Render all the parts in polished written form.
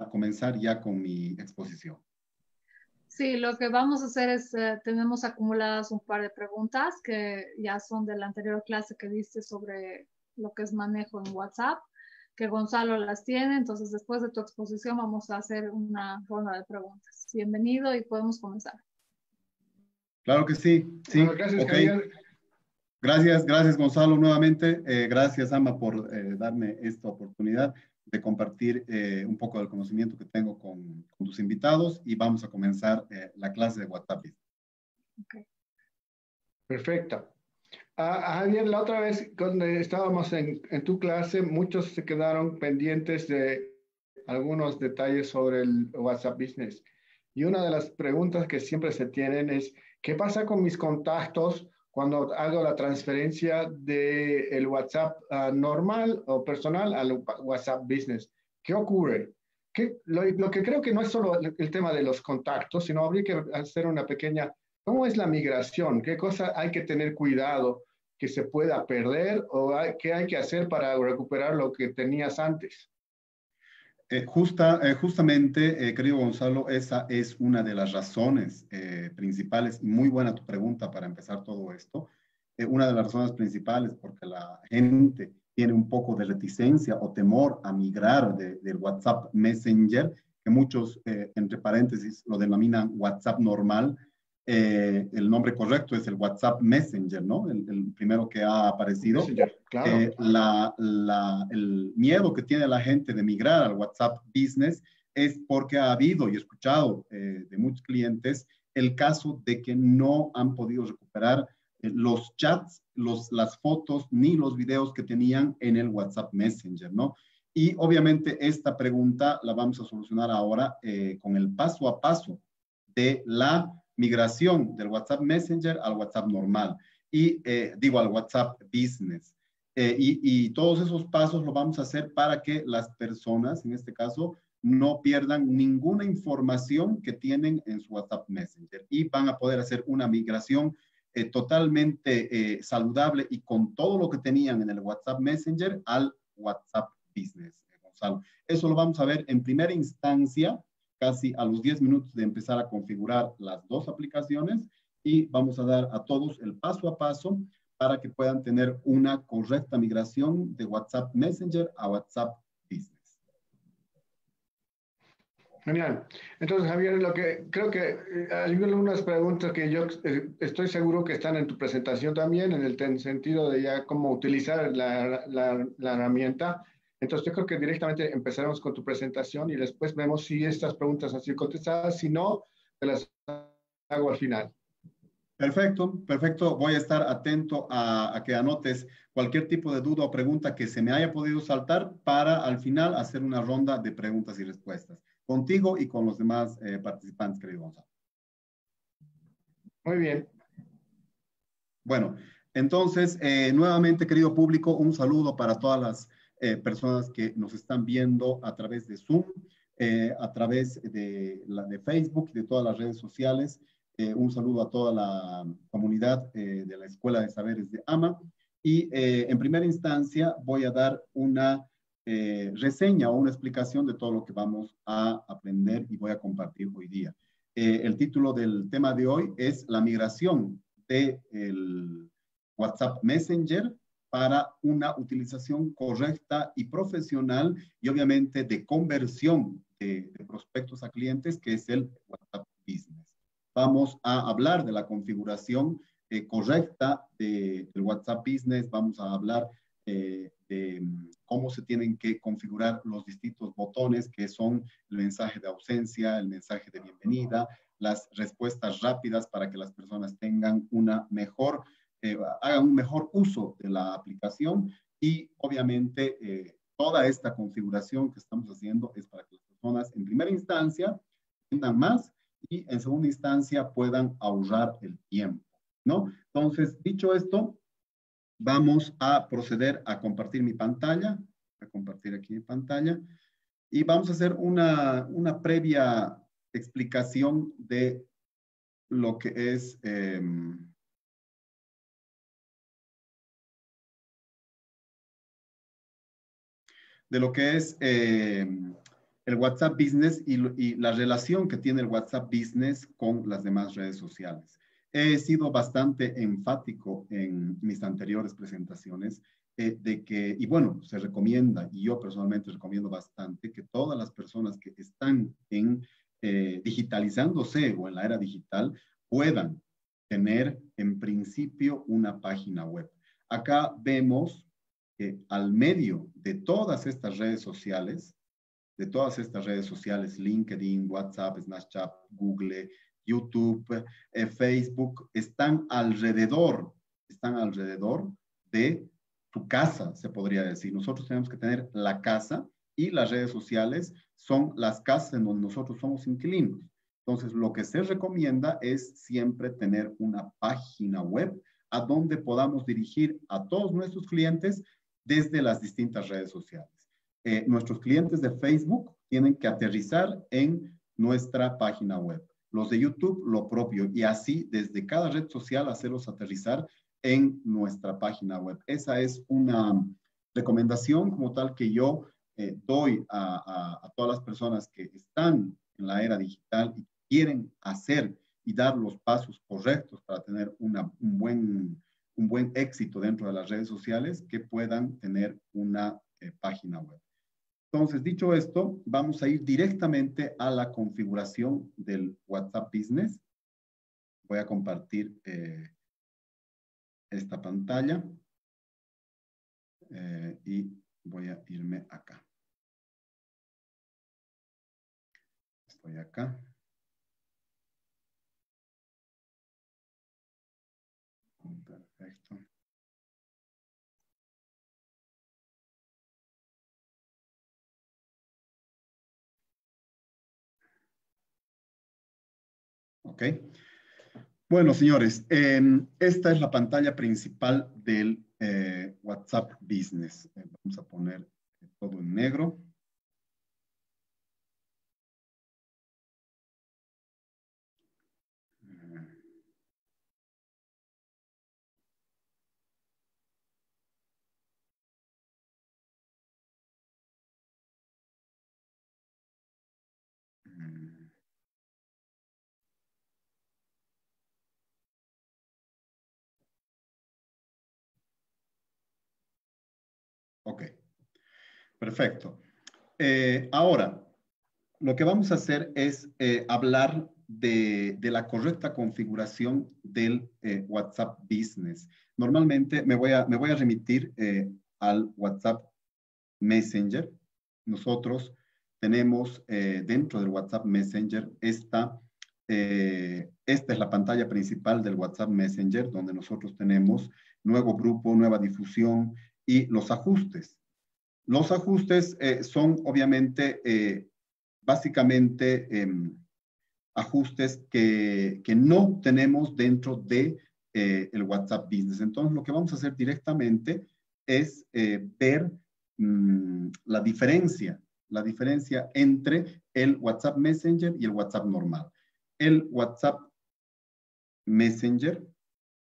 comenzar ya con mi exposición. Sí, lo que vamos a hacer es, tenemos acumuladas un par de preguntas que ya son de la anterior clase que diste sobre lo que es manejo en WhatsApp, que Gonzalo las tiene. Entonces, después de tu exposición vamos a hacer una ronda de preguntas. Bienvenido y podemos comenzar. Claro que sí, sí, Bueno, gracias, ok. Javier. Gracias Gonzalo nuevamente. Gracias Ama por darme esta oportunidad de compartir un poco del conocimiento que tengo con tus invitados y vamos a comenzar la clase de WhatsApp. Okay. Perfecto. Javier, la otra vez cuando estábamos en tu clase, muchos se quedaron pendientes de algunos detalles sobre el WhatsApp Business. Y una de las preguntas que siempre se tienen es, ¿qué pasa con mis contactos cuando hago la transferencia del WhatsApp normal o personal al WhatsApp Business? ¿Qué ocurre? Lo que creo que no es solo el tema de los contactos, sino habría que hacer una pequeña, ¿cómo es la migración? ¿Qué cosa hay que tener cuidado que se pueda perder o qué hay que hacer para recuperar lo que tenías antes? Justamente, querido Gonzalo, esa es una de las razones principales. Muy buena tu pregunta para empezar todo esto. Una de las razones principales porque la gente tiene un poco de reticencia o temor a migrar del WhatsApp Messenger, que muchos, entre paréntesis, lo denominan WhatsApp normal. El nombre correcto es el WhatsApp Messenger, ¿no? El primero que ha aparecido. Messenger, claro. El miedo que tiene la gente de migrar al WhatsApp Business es porque ha habido y escuchado de muchos clientes el caso de que no han podido recuperar los chats, las fotos ni los videos que tenían en el WhatsApp Messenger, ¿no? Y obviamente esta pregunta la vamos a solucionar ahora con el paso a paso de la migración del WhatsApp Messenger al WhatsApp normal y digo al WhatsApp Business. Y todos esos pasos lo vamos a hacer para que las personas, en este caso, no pierdan ninguna información que tienen en su WhatsApp Messenger y van a poder hacer una migración totalmente saludable y con todo lo que tenían en el WhatsApp Messenger al WhatsApp Business, Gonzalo. Eso lo vamos a ver en primera instancia, casi a los 10 minutos de empezar a configurar las dos aplicaciones y vamos a dar a todos el paso a paso para que puedan tener una correcta migración de WhatsApp Messenger a WhatsApp Business. Genial. Entonces, Javier, lo que creo que hay algunas preguntas que yo estoy seguro que están en tu presentación también, en el sentido de ya cómo utilizar la herramienta. Entonces, yo creo que directamente empezaremos con tu presentación y después vemos si estas preguntas han sido contestadas. Si no, te las hago al final. Perfecto, perfecto. Voy a estar atento a que anotes cualquier tipo de duda o pregunta que se me haya podido saltar para al final hacer una ronda de preguntas y respuestas contigo y con los demás participantes, querido Gonzalo. Muy bien. Bueno, entonces, nuevamente, querido público, un saludo para todas las personas que nos están viendo a través de Zoom, a través de Facebook y de todas las redes sociales. Un saludo a toda la comunidad de la Escuela de Saberes de AMA. Y en primera instancia voy a dar una reseña o una explicación de todo lo que vamos a aprender y voy a compartir hoy día. El título del tema de hoy es la migración del WhatsApp Messenger para una utilización correcta y profesional y obviamente de conversión de prospectos a clientes, que es el WhatsApp Business. Vamos a hablar de la configuración correcta del WhatsApp Business, vamos a hablar de cómo se tienen que configurar los distintos botones que son el mensaje de ausencia, el mensaje de bienvenida, las respuestas rápidas para que las personas tengan una mejor, hagan un mejor uso de la aplicación y obviamente toda esta configuración que estamos haciendo es para que las personas en primera instancia tengan más y en segunda instancia puedan ahorrar el tiempo, ¿no? Entonces, dicho esto, vamos a proceder a compartir mi pantalla, a compartir aquí mi pantalla y vamos a hacer una previa explicación de lo que es el WhatsApp Business y la relación que tiene el WhatsApp Business con las demás redes sociales. He sido bastante enfático en mis anteriores presentaciones de que, y bueno, se recomienda, y yo personalmente recomiendo bastante, que todas las personas que están digitalizándose o en la era digital puedan tener en principio una página web. Acá vemos que al medio de todas estas redes sociales, LinkedIn, WhatsApp, Snapchat, Google, YouTube, Facebook, están alrededor de tu casa, se podría decir. Nosotros tenemos que tener la casa y las redes sociales son las casas en donde nosotros somos inquilinos. Entonces, lo que se recomienda es siempre tener una página web a donde podamos dirigir a todos nuestros clientes desde las distintas redes sociales. Nuestros clientes de Facebook tienen que aterrizar en nuestra página web. Los de YouTube, lo propio. Y así, desde cada red social, hacerlos aterrizar en nuestra página web. Esa es una recomendación como tal que yo doy a todas las personas que están en la era digital y quieren hacer y dar los pasos correctos para tener un buen éxito dentro de las redes sociales, que puedan tener una página web. Entonces, dicho esto, vamos a ir directamente a la configuración del WhatsApp Business. Voy a compartir esta pantalla y voy a irme acá. Estoy acá. Perfecto. Ok. Bueno, señores, esta es la pantalla principal del WhatsApp Business. Vamos a poner todo en negro. Ok, perfecto. Ahora, lo que vamos a hacer es hablar de la correcta configuración del WhatsApp Business. Normalmente me voy a remitir al WhatsApp Messenger. Nosotros tenemos dentro del WhatsApp Messenger esta es la pantalla principal del WhatsApp Messenger, donde nosotros tenemos nuevo grupo, nueva difusión y los ajustes. Los ajustes son obviamente básicamente ajustes que no tenemos dentro de el WhatsApp Business. Entonces, lo que vamos a hacer directamente es ver la diferencia entre el WhatsApp Messenger y el WhatsApp normal. El WhatsApp Messenger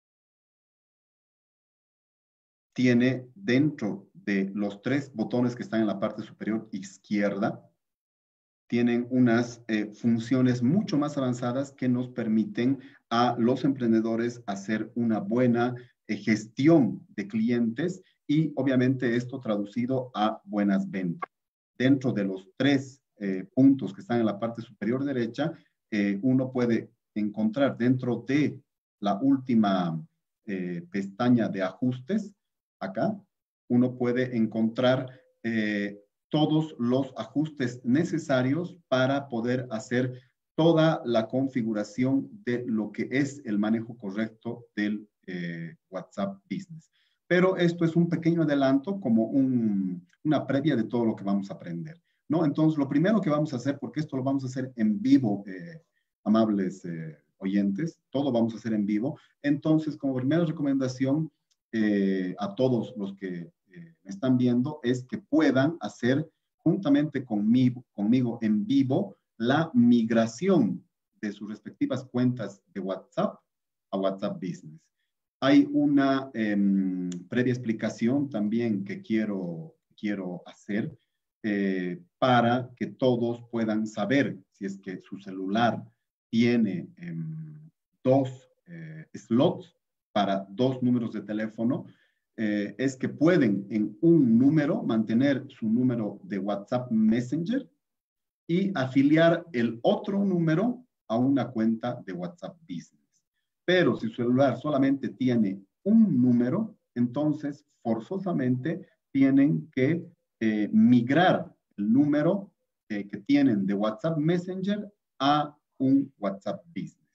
tiene dentro de los 3 botones que están en la parte superior izquierda, tienen unas funciones mucho más avanzadas que nos permiten a los emprendedores hacer una buena gestión de clientes y obviamente esto traducido a buenas ventas. Dentro de los 3 puntos que están en la parte superior derecha, uno puede encontrar dentro de la última pestaña de ajustes, acá, uno puede encontrar todos los ajustes necesarios para poder hacer toda la configuración de lo que es el manejo correcto del WhatsApp Business. Pero esto es un pequeño adelanto, como una previa de todo lo que vamos a aprender, ¿no? Entonces, lo primero que vamos a hacer, porque esto lo vamos a hacer en vivo, amables oyentes, todo vamos a hacer en vivo. Entonces, como primera recomendación a todos los que me están viendo, es que puedan hacer juntamente conmigo en vivo la migración de sus respectivas cuentas de WhatsApp a WhatsApp Business. Hay una previa explicación también que quiero hacer para que todos puedan saber si es que su celular tiene dos slots para dos números de teléfono, es que pueden en un número mantener su número de WhatsApp Messenger y afiliar el otro número a una cuenta de WhatsApp Business. Pero si su celular solamente tiene un número, entonces forzosamente tienen que migrar el número que tienen de WhatsApp Messenger a un WhatsApp Business.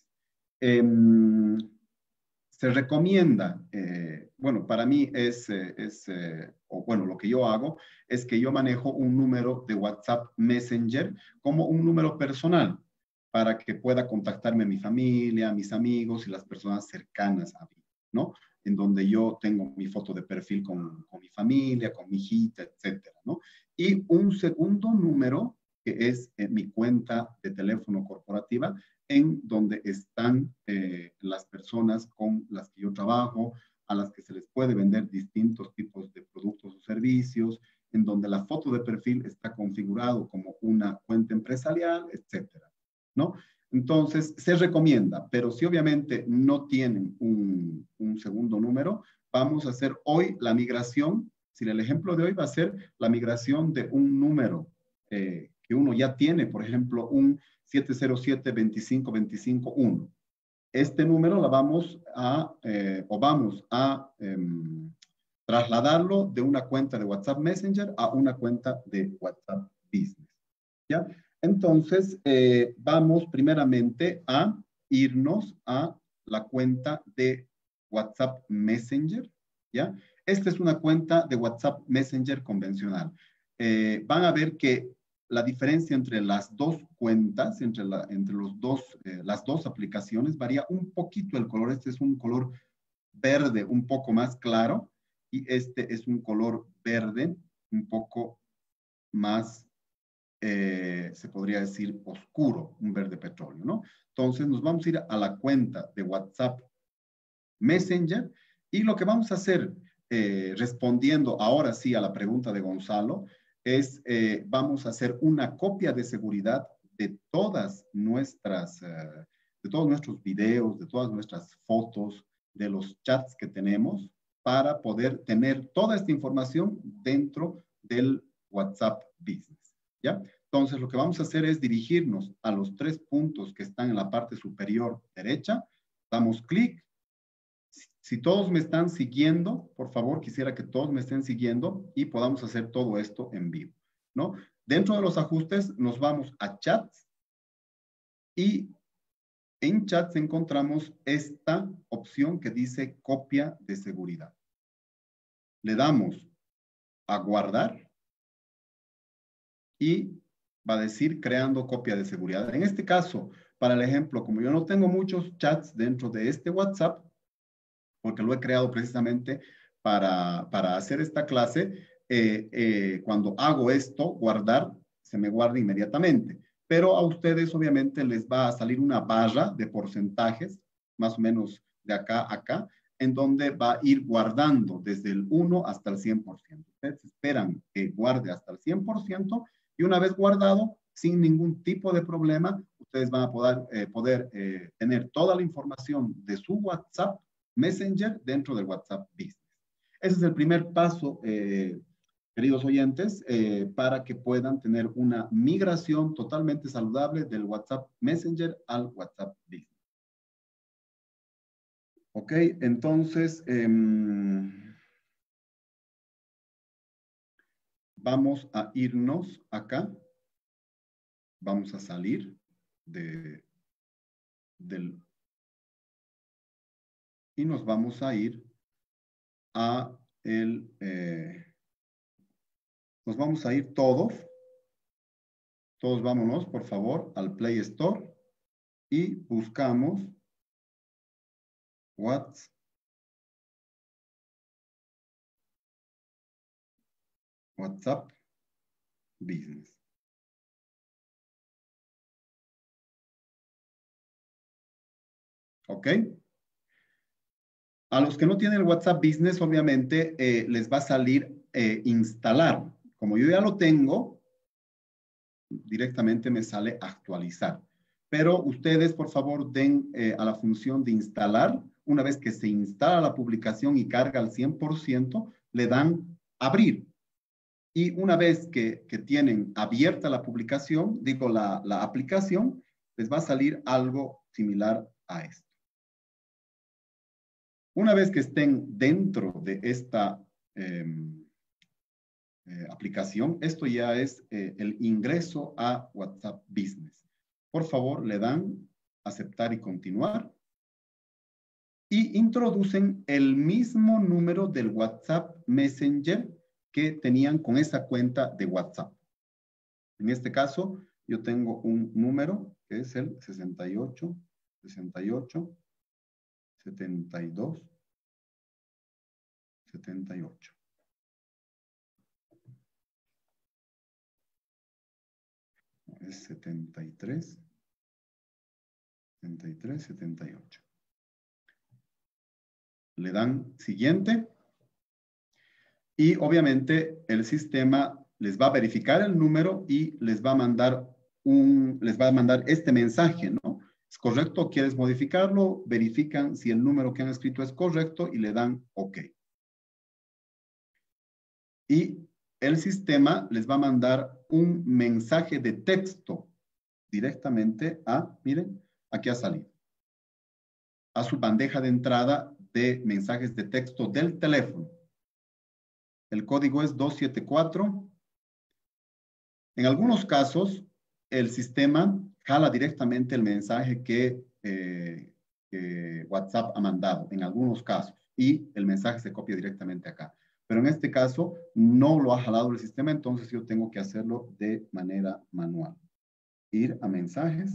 Se recomienda, bueno, para mí o bueno, lo que yo hago es que yo manejo un número de WhatsApp Messenger como un número personal para que pueda contactarme mi familia, mis amigos y las personas cercanas a mí, ¿no? En donde yo tengo mi foto de perfil con mi familia, con mi hijita, etcétera, ¿no? Y un segundo número que es mi cuenta de teléfono corporativa, en donde están las personas con las que yo trabajo, a las que se les puede vender distintos tipos de productos o servicios, en donde la foto de perfil está configurado como una cuenta empresarial, etcétera, ¿no? Entonces, se recomienda, pero si obviamente no tienen un segundo número, vamos a hacer hoy la migración. Si el ejemplo de hoy va a ser la migración de un número que uno ya tiene, por ejemplo, un 707-25-25-1. Este número la vamos a trasladarlo de una cuenta de WhatsApp Messenger a una cuenta de WhatsApp Business. ¿Ya? Entonces, vamos primeramente a irnos a la cuenta de WhatsApp Messenger. ¿Ya? Esta es una cuenta de WhatsApp Messenger convencional. Van a ver que la diferencia entre las dos cuentas, entre las dos aplicaciones, varía un poquito el color. Este es un color verde un poco más claro y este es un color verde un poco más, se podría decir, oscuro, un verde petróleo, ¿no? Entonces nos vamos a ir a la cuenta de WhatsApp Messenger y lo que vamos a hacer, respondiendo ahora sí a la pregunta de Gonzalo, es vamos a hacer una copia de seguridad de todos nuestros videos, de todas nuestras fotos, de los chats que tenemos, para poder tener toda esta información dentro del WhatsApp Business, ¿ya? Entonces, lo que vamos a hacer es dirigirnos a los 3 puntos que están en la parte superior derecha, damos clic. Si todos me están siguiendo, por favor, quisiera que todos me estén siguiendo y podamos hacer todo esto en vivo, ¿no? Dentro de los ajustes nos vamos a chats y en chats encontramos esta opción que dice copia de seguridad. Le damos a guardar y va a decir creando copia de seguridad. En este caso, para el ejemplo, como yo no tengo muchos chats dentro de este WhatsApp, porque lo he creado precisamente para hacer esta clase, cuando hago esto, guardar, se me guarda inmediatamente. Pero a ustedes obviamente les va a salir una barra de porcentajes, más o menos de acá a acá, en donde va a ir guardando desde el 1 hasta el 100%. Ustedes esperan que guarde hasta el 100% y una vez guardado, sin ningún tipo de problema, ustedes van a poder tener toda la información de su WhatsApp Messenger dentro del WhatsApp Business. Ese es el primer paso, queridos oyentes, para que puedan tener una migración totalmente saludable del WhatsApp Messenger al WhatsApp Business. Ok, entonces vamos a irnos acá. Vamos a salir y nos vamos a ir a nos vamos a ir todos vámonos, por favor, al Play Store y buscamos WhatsApp Business. ¿Ok? A los que no tienen el WhatsApp Business, obviamente, les va a salir instalar. Como yo ya lo tengo, directamente me sale actualizar. Pero ustedes, por favor, den a la función de instalar. Una vez que se instala la publicación y carga al 100%, le dan abrir. Y una vez que tienen abierta la publicación, digo la aplicación, les va a salir algo similar a esto. Una vez que estén dentro de esta aplicación, esto ya es el ingreso a WhatsApp Business. Por favor, le dan aceptar y continuar y introducen el mismo número del WhatsApp Messenger que tenían con esa cuenta de WhatsApp. En este caso, yo tengo un número que es el 68, 68, 72, 78. Es 73, 73, 78. Le dan siguiente y obviamente el sistema les va a verificar el número y les va a mandar este mensaje, ¿no? ¿Es correcto? ¿Quieres modificarlo? Verifican si el número que han escrito es correcto y le dan OK. Y el sistema les va a mandar un mensaje de texto directamente a, miren, aquí ha salido, a su bandeja de entrada de mensajes de texto del teléfono. El código es 274. En algunos casos, el sistema jala directamente el mensaje que WhatsApp ha mandado, en algunos casos, y el mensaje se copia directamente acá. Pero en este caso, no lo ha jalado el sistema, entonces yo tengo que hacerlo de manera manual. Ir a mensajes.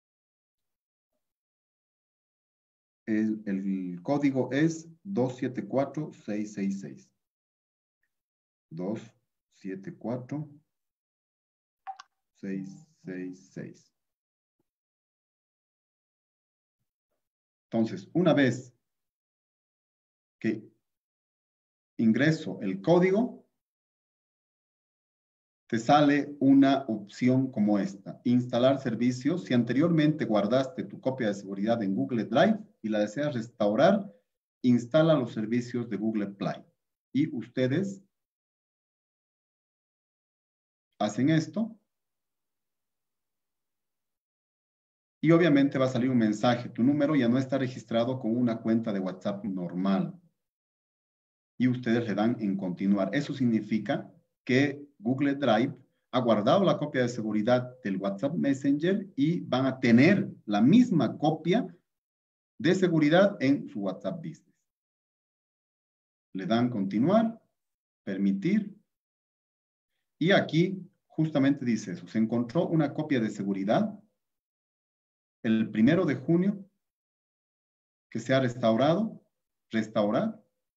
El código es 274666. 274666. Entonces, una vez que ingreso el código, te sale una opción como esta: instalar servicios. Si anteriormente guardaste tu copia de seguridad en Google Drive y la deseas restaurar, instala los servicios de Google Play. Y ustedes hacen esto. Y obviamente va a salir un mensaje. Tu número ya no está registrado con una cuenta de WhatsApp normal. Y ustedes le dan en continuar. Eso significa que Google Drive ha guardado la copia de seguridad del WhatsApp Messenger y van a tener la misma copia de seguridad en su WhatsApp Business. Le dan continuar, permitir. Y aquí justamente dice eso. Se encontró una copia de seguridad el 1 de junio que se ha restaurado, restaurar.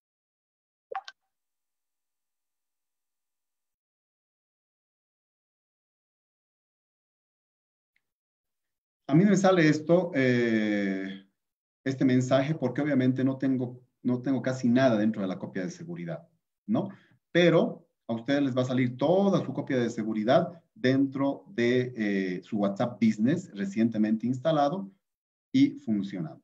A mí me sale esto, este mensaje, porque obviamente no tengo casi nada dentro de la copia de seguridad, ¿no? Pero a ustedes les va a salir toda su copia de seguridad dentro de su WhatsApp Business recientemente instalado y funcionando,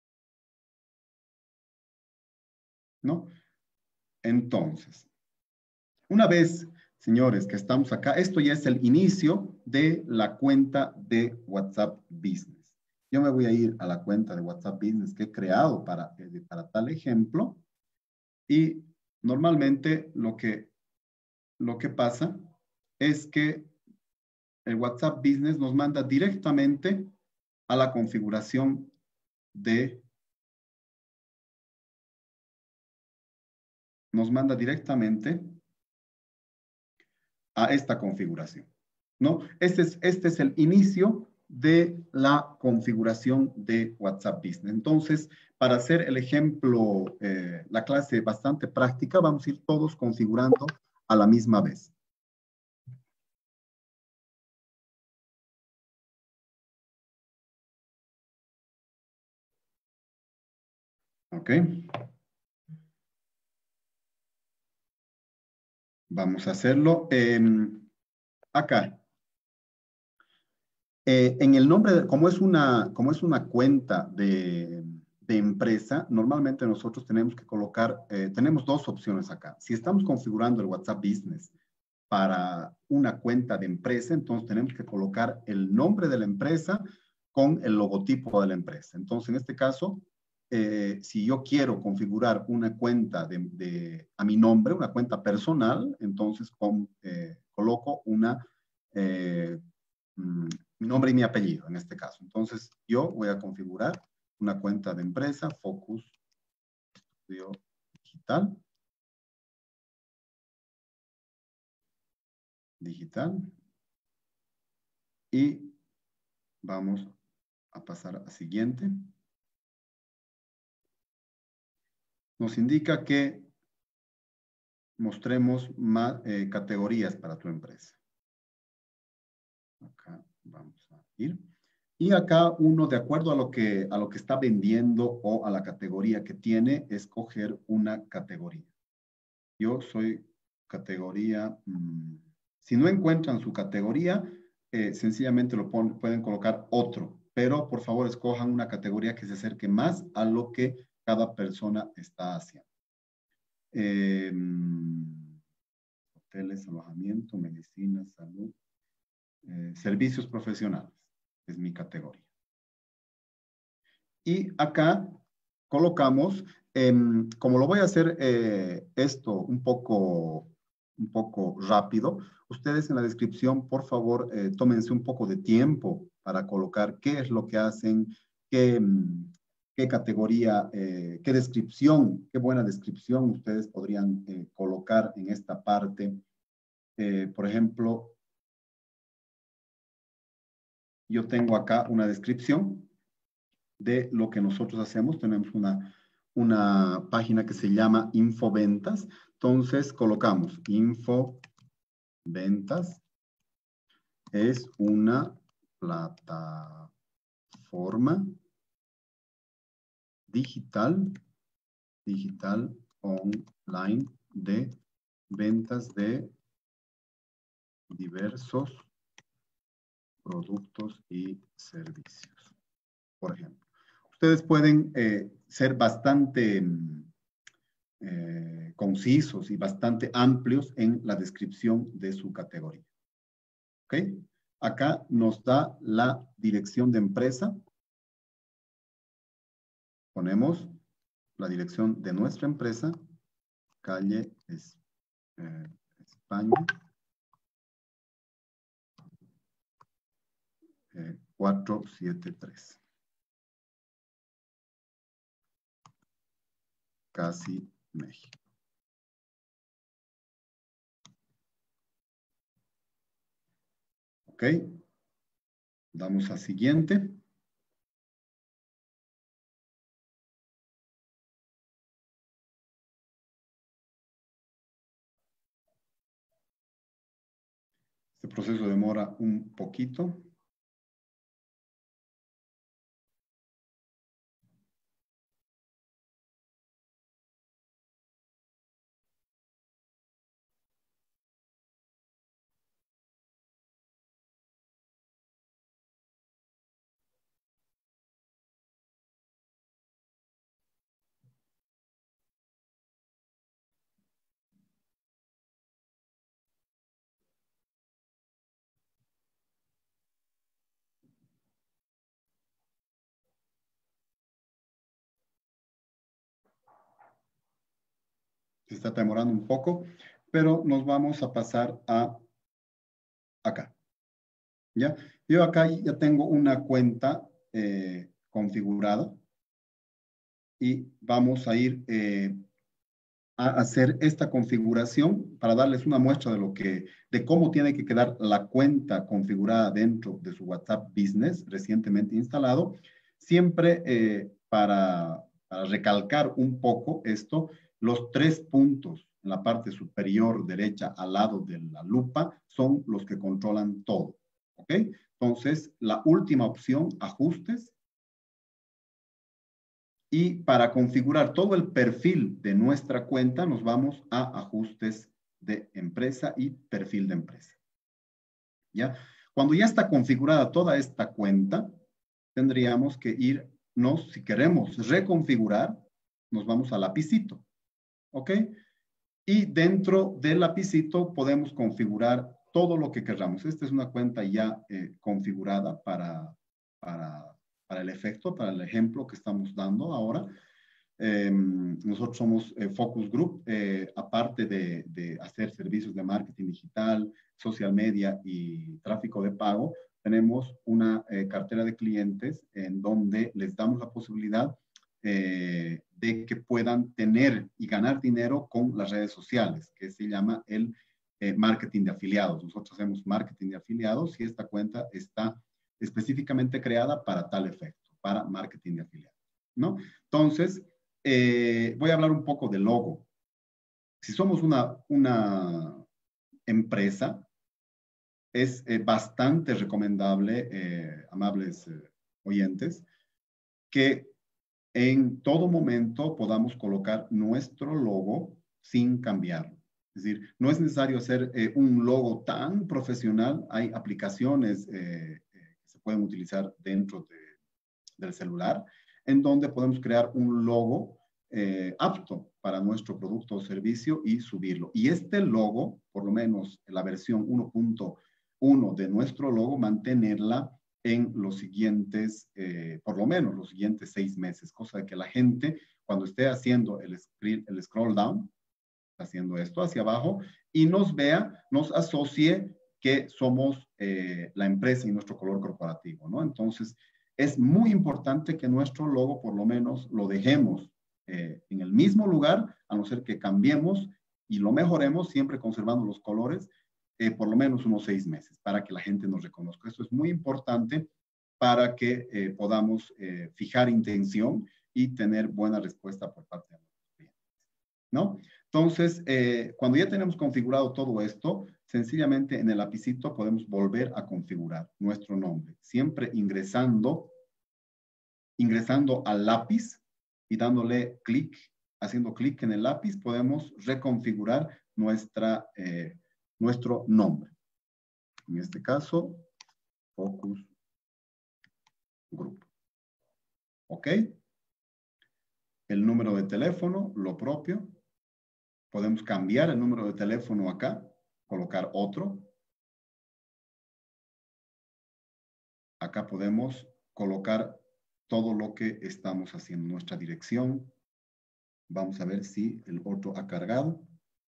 ¿no? Entonces, una vez, señores, que estamos acá, esto ya es el inicio de la cuenta de WhatsApp Business. Yo me voy a ir a la cuenta de WhatsApp Business que he creado para tal ejemplo. Y normalmente lo que pasa es que el WhatsApp Business nos manda directamente a la configuración nos manda directamente a esta configuración, ¿no? Este es el inicio de la configuración de WhatsApp Business. Entonces, para hacer el ejemplo, la clase bastante práctica, vamos a ir todos configurando a la misma vez. ¿Ok? Vamos a hacerlo acá. En el nombre, como es una cuenta de empresa, normalmente nosotros tenemos que colocar, tenemos dos opciones acá. Si estamos configurando el WhatsApp Business para una cuenta de empresa, entonces tenemos que colocar el nombre de la empresa con el logotipo de la empresa. Entonces, en este caso, si yo quiero configurar una cuenta a mi nombre, una cuenta personal, entonces coloco mi nombre y mi apellido en este caso. Entonces, yo voy a configurar una cuenta de empresa, Focus Studio Digital. Y vamos a pasar a siguiente. Nos indica que mostremos más categorías para tu empresa. Acá vamos a ir. Y acá uno, de acuerdo a lo que está vendiendo o a la categoría que tiene, escoger una categoría. Yo soy categoría, si no encuentran su categoría, sencillamente pueden colocar otro, pero por favor escojan una categoría que se acerque más a lo que cada persona está haciendo. Hoteles, alojamiento, medicina, salud, servicios profesionales, es mi categoría. Y acá colocamos, como lo voy a hacer esto un poco rápido, ustedes en la descripción, por favor, tómense un poco de tiempo para colocar qué es lo que hacen, qué categoría, qué descripción, qué buena descripción ustedes podrían colocar en esta parte. Por ejemplo, yo tengo acá una descripción de lo que nosotros hacemos. Tenemos una página que se llama Infoventas. Entonces colocamos Infoventas. Es una plataforma digital online de ventas de diversos productos y servicios. Por ejemplo, ustedes pueden ser bastante concisos y bastante amplios en la descripción de su categoría. ¿Ok? Acá nos da la dirección de empresa. Ponemos la dirección de nuestra empresa, calle España, 473. Casi México. Ok. Damos a siguiente. Este proceso demora un poquito. Se está demorando un poco, pero nos vamos a pasar a acá. ¿Ya? Yo acá ya tengo una cuenta configurada y vamos a ir a hacer esta configuración para darles una muestra de cómo tiene que quedar la cuenta configurada dentro de su WhatsApp Business recientemente instalado. Siempre para recalcar un poco esto, los 3 puntos en la parte superior derecha al lado de la lupa son los que controlan todo. ¿Ok? Entonces, la última opción, ajustes. Y para configurar todo el perfil de nuestra cuenta, nos vamos a ajustes de empresa y perfil de empresa. ¿Ya? Cuando ya está configurada toda esta cuenta, tendríamos que irnos, si queremos reconfigurar, nos vamos al lapicito, ¿ok? Y dentro del lapicito podemos configurar todo lo que queramos. Esta es una cuenta ya configurada para el efecto, para el ejemplo que estamos dando ahora. Nosotros somos Focus Group, aparte de hacer servicios de marketing digital, social media y tráfico de pago, tenemos una cartera de clientes en donde les damos la posibilidad de que puedan tener y ganar dinero con las redes sociales, que se llama el marketing de afiliados. Nosotros hacemos marketing de afiliados y esta cuenta está específicamente creada para tal efecto, para marketing de afiliados, ¿no? Entonces, voy a hablar un poco del logo. Si somos una empresa, es bastante recomendable, amables oyentes, que en todo momento podamos colocar nuestro logo sin cambiarlo. Es decir, no es necesario hacer un logo tan profesional. Hay aplicaciones que se pueden utilizar dentro del celular, en donde podemos crear un logo apto para nuestro producto o servicio y subirlo. Y este logo, por lo menos la versión 1.1 de nuestro logo, mantenerla en los siguientes, por lo menos los siguientes 6 meses, cosa de que la gente, cuando esté haciendo el scroll down, haciendo esto hacia abajo, y nos vea, nos asocie que somos la empresa y nuestro color corporativo, ¿no? Entonces, es muy importante que nuestro logo, por lo menos, lo dejemos en el mismo lugar, a no ser que cambiemos y lo mejoremos, siempre conservando los colores, por lo menos unos 6 meses, para que la gente nos reconozca. Esto es muy importante para que podamos fijar intención y tener buena respuesta por parte de nuestros clientes, ¿no? Entonces, cuando ya tenemos configurado todo esto, sencillamente en el lapicito podemos volver a configurar nuestro nombre, siempre ingresando al lápiz y dándole clic, haciendo clic en el lápiz, podemos reconfigurar nuestro nombre. En este caso, Focus Group. ¿Ok? El número de teléfono, lo propio. Podemos cambiar el número de teléfono acá, colocar otro. Acá podemos colocar todo lo que estamos haciendo, nuestra dirección. Vamos a ver si el otro ha cargado.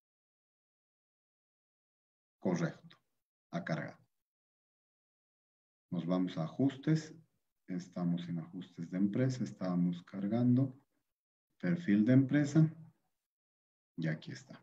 Correcto, ha cargado. Nos vamos a ajustes. Estamos en ajustes de empresa. Estábamos cargando. Perfil de empresa. Y aquí está.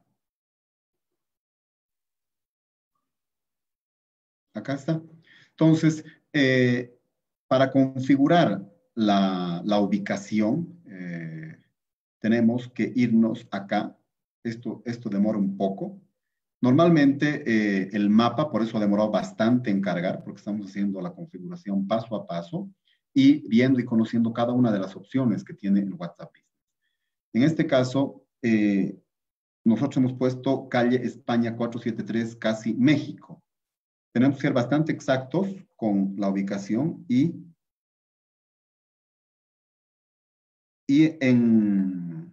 Acá está. Entonces, para configurar la ubicación, tenemos que irnos acá. Esto demora un poco. Normalmente el mapa, por eso ha demorado bastante en cargar, porque estamos haciendo la configuración paso a paso y viendo y conociendo cada una de las opciones que tiene el WhatsApp Business. En este caso, nosotros hemos puesto calle España 473, casi México. Tenemos que ser bastante exactos con la ubicación y en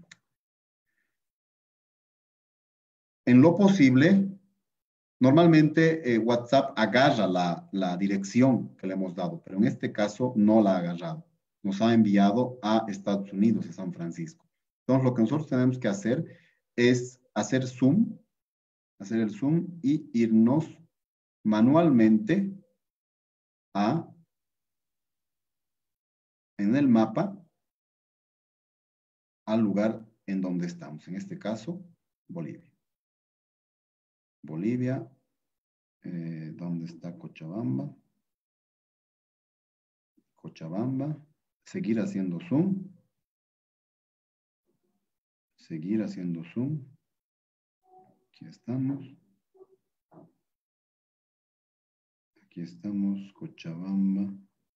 lo posible, normalmente WhatsApp agarra la dirección que le hemos dado, pero en este caso no la ha agarrado. Nos ha enviado a Estados Unidos, a San Francisco. Entonces, lo que nosotros tenemos que hacer es hacer el zoom y irnos manualmente en el mapa al lugar en donde estamos. En este caso, Bolivia. Bolivia, ¿dónde está Cochabamba? Cochabamba. Seguir haciendo zoom. Seguir haciendo zoom. Aquí estamos. Aquí estamos, Cochabamba.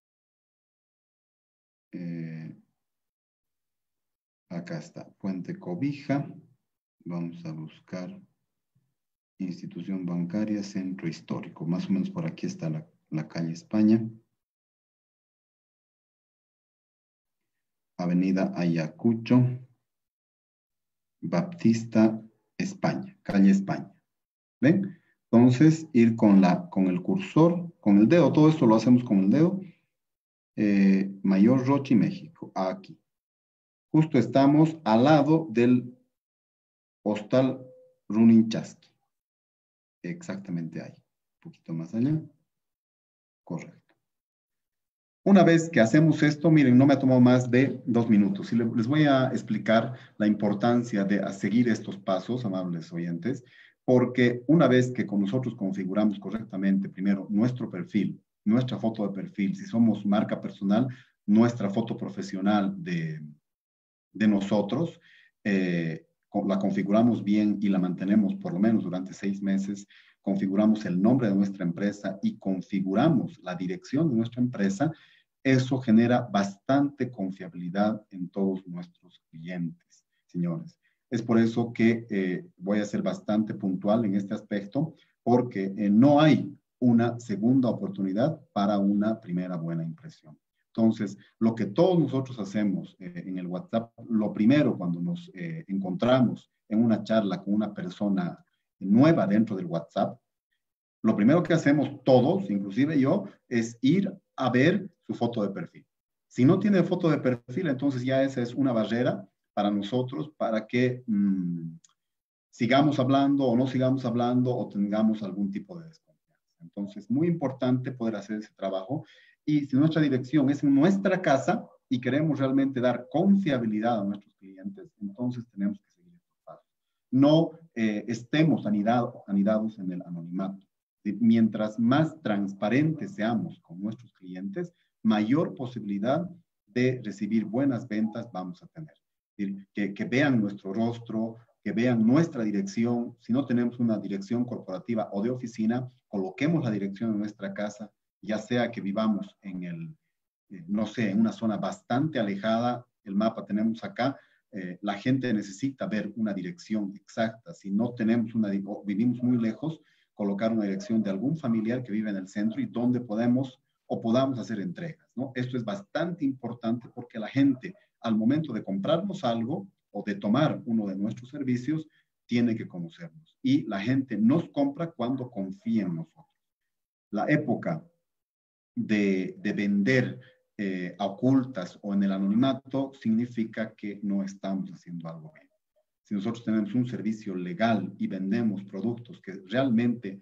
Acá está, Puente Cobija. Vamos a buscar institución bancaria, centro histórico. Más o menos por aquí está la calle España, Avenida Ayacucho, Baptista, España, calle España. ¿Ven? Entonces, ir con el cursor, con el dedo, todo esto lo hacemos con el dedo. Mayor Rochi, México, aquí. Justo estamos al lado del Hostal Runinchaski. Exactamente ahí. Un poquito más allá. Correcto. Una vez que hacemos esto, miren, no me ha tomado más de 2 minutos. Y les voy a explicar la importancia de seguir estos pasos, amables oyentes, porque una vez que con nosotros configuramos correctamente, primero, nuestro perfil, nuestra foto de perfil, si somos marca personal, nuestra foto profesional de nosotros, la configuramos bien y la mantenemos por lo menos durante 6 meses, configuramos el nombre de nuestra empresa y configuramos la dirección de nuestra empresa, eso genera bastante confiabilidad en todos nuestros clientes, señores. Es por eso que voy a ser bastante puntual en este aspecto, porque no hay una segunda oportunidad para una primera buena impresión. Entonces, lo que todos nosotros hacemos en el WhatsApp, lo primero cuando nos encontramos en una charla con una persona nueva dentro del WhatsApp, lo primero que hacemos todos, inclusive yo, es ir a ver su foto de perfil. Si no tiene foto de perfil, entonces ya esa es una barrera para nosotros, para que sigamos hablando o no sigamos hablando o tengamos algún tipo de desconfianza. Entonces, muy importante poder hacer ese trabajo. Y si nuestra dirección es en nuestra casa y queremos realmente dar confiabilidad a nuestros clientes, entonces tenemos que seguir estos pasos. No estemos anidados en el anonimato. Mientras más transparentes seamos con nuestros clientes, mayor posibilidad de recibir buenas ventas vamos a tener. Que vean nuestro rostro, que vean nuestra dirección. Si no tenemos una dirección corporativa o de oficina, coloquemos la dirección en nuestra casa, ya sea que vivamos en no sé, en una zona bastante alejada, el mapa tenemos acá, la gente necesita ver una dirección exacta. Si no tenemos o vivimos muy lejos, colocar una dirección de algún familiar que vive en el centro y donde podamos hacer entregas, ¿no? Esto es bastante importante porque la gente, al momento de comprarnos algo o de tomar uno de nuestros servicios, tiene que conocernos. Y la gente nos compra cuando confía en nosotros. La época de vender a ocultas o en el anonimato significa que no estamos haciendo algo bien. Si nosotros tenemos un servicio legal y vendemos productos que realmente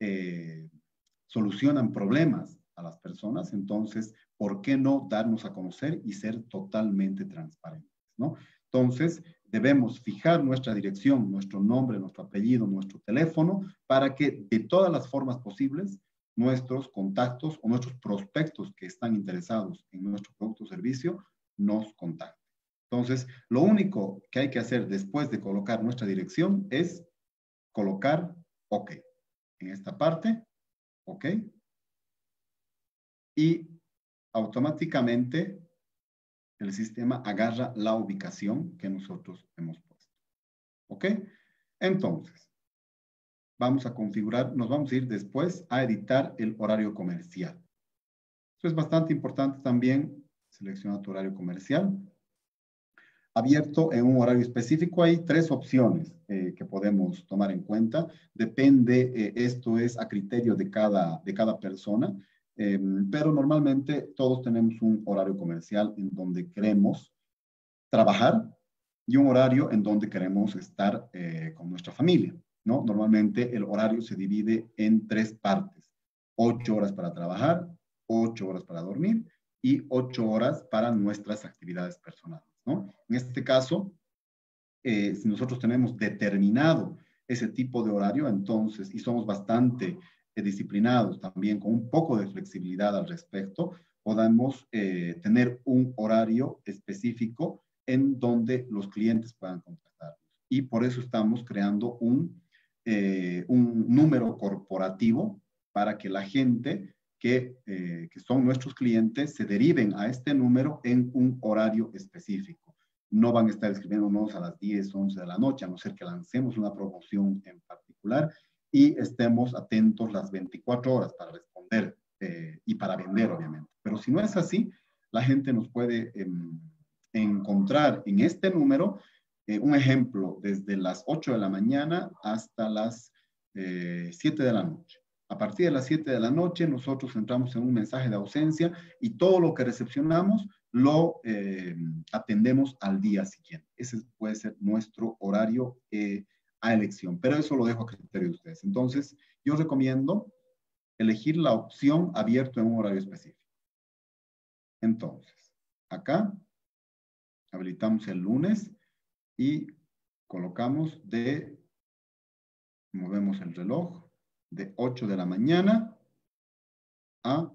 solucionan problemas a las personas, entonces, ¿por qué no darnos a conocer y ser totalmente transparentes, ¿no? Entonces, debemos fijar nuestra dirección, nuestro nombre, nuestro apellido, nuestro teléfono, para que de todas las formas posibles nuestros contactos o nuestros prospectos que están interesados en nuestro producto o servicio nos contacten. Entonces, lo único que hay que hacer después de colocar nuestra dirección es colocar OK. En esta parte, OK. Y automáticamente el sistema agarra la ubicación que nosotros hemos puesto. ¿Ok? Entonces, vamos a configurar, nos vamos a ir después a editar el horario comercial. Esto es bastante importante también. Selecciona tu horario comercial. Abierto en un horario específico, hay 3 opciones que podemos tomar en cuenta. Depende, esto es a criterio de cada persona, pero normalmente todos tenemos un horario comercial en donde queremos trabajar y un horario en donde queremos estar con nuestra familia, ¿no? Normalmente el horario se divide en 3 partes. 8 horas para trabajar, 8 horas para dormir y 8 horas para nuestras actividades personales, ¿no? En este caso, si nosotros tenemos determinado ese tipo de horario, entonces, y somos bastante disciplinados también, con un poco de flexibilidad al respecto, podamos tener un horario específico en donde los clientes puedan contratarnos. Y por eso estamos creando un número corporativo para que la gente que son nuestros clientes se deriven a este número en un horario específico. No van a estar escribiéndonos a las 10, 11 de la noche, a no ser que lancemos una promoción en particular y estemos atentos las 24 horas para responder y para vender, obviamente. Pero si no es así, la gente nos puede encontrar en este número, un ejemplo, desde las 8 de la mañana hasta las 7 de la noche. A partir de las 7 de la noche, nosotros entramos en un mensaje de ausencia y todo lo que recepcionamos lo atendemos al día siguiente. Ese puede ser nuestro horario a elección, pero eso lo dejo a criterio de ustedes. Entonces, yo recomiendo elegir la opción abierto en un horario específico. Entonces, acá habilitamos el lunes y colocamos movemos el reloj de 8 de la mañana a,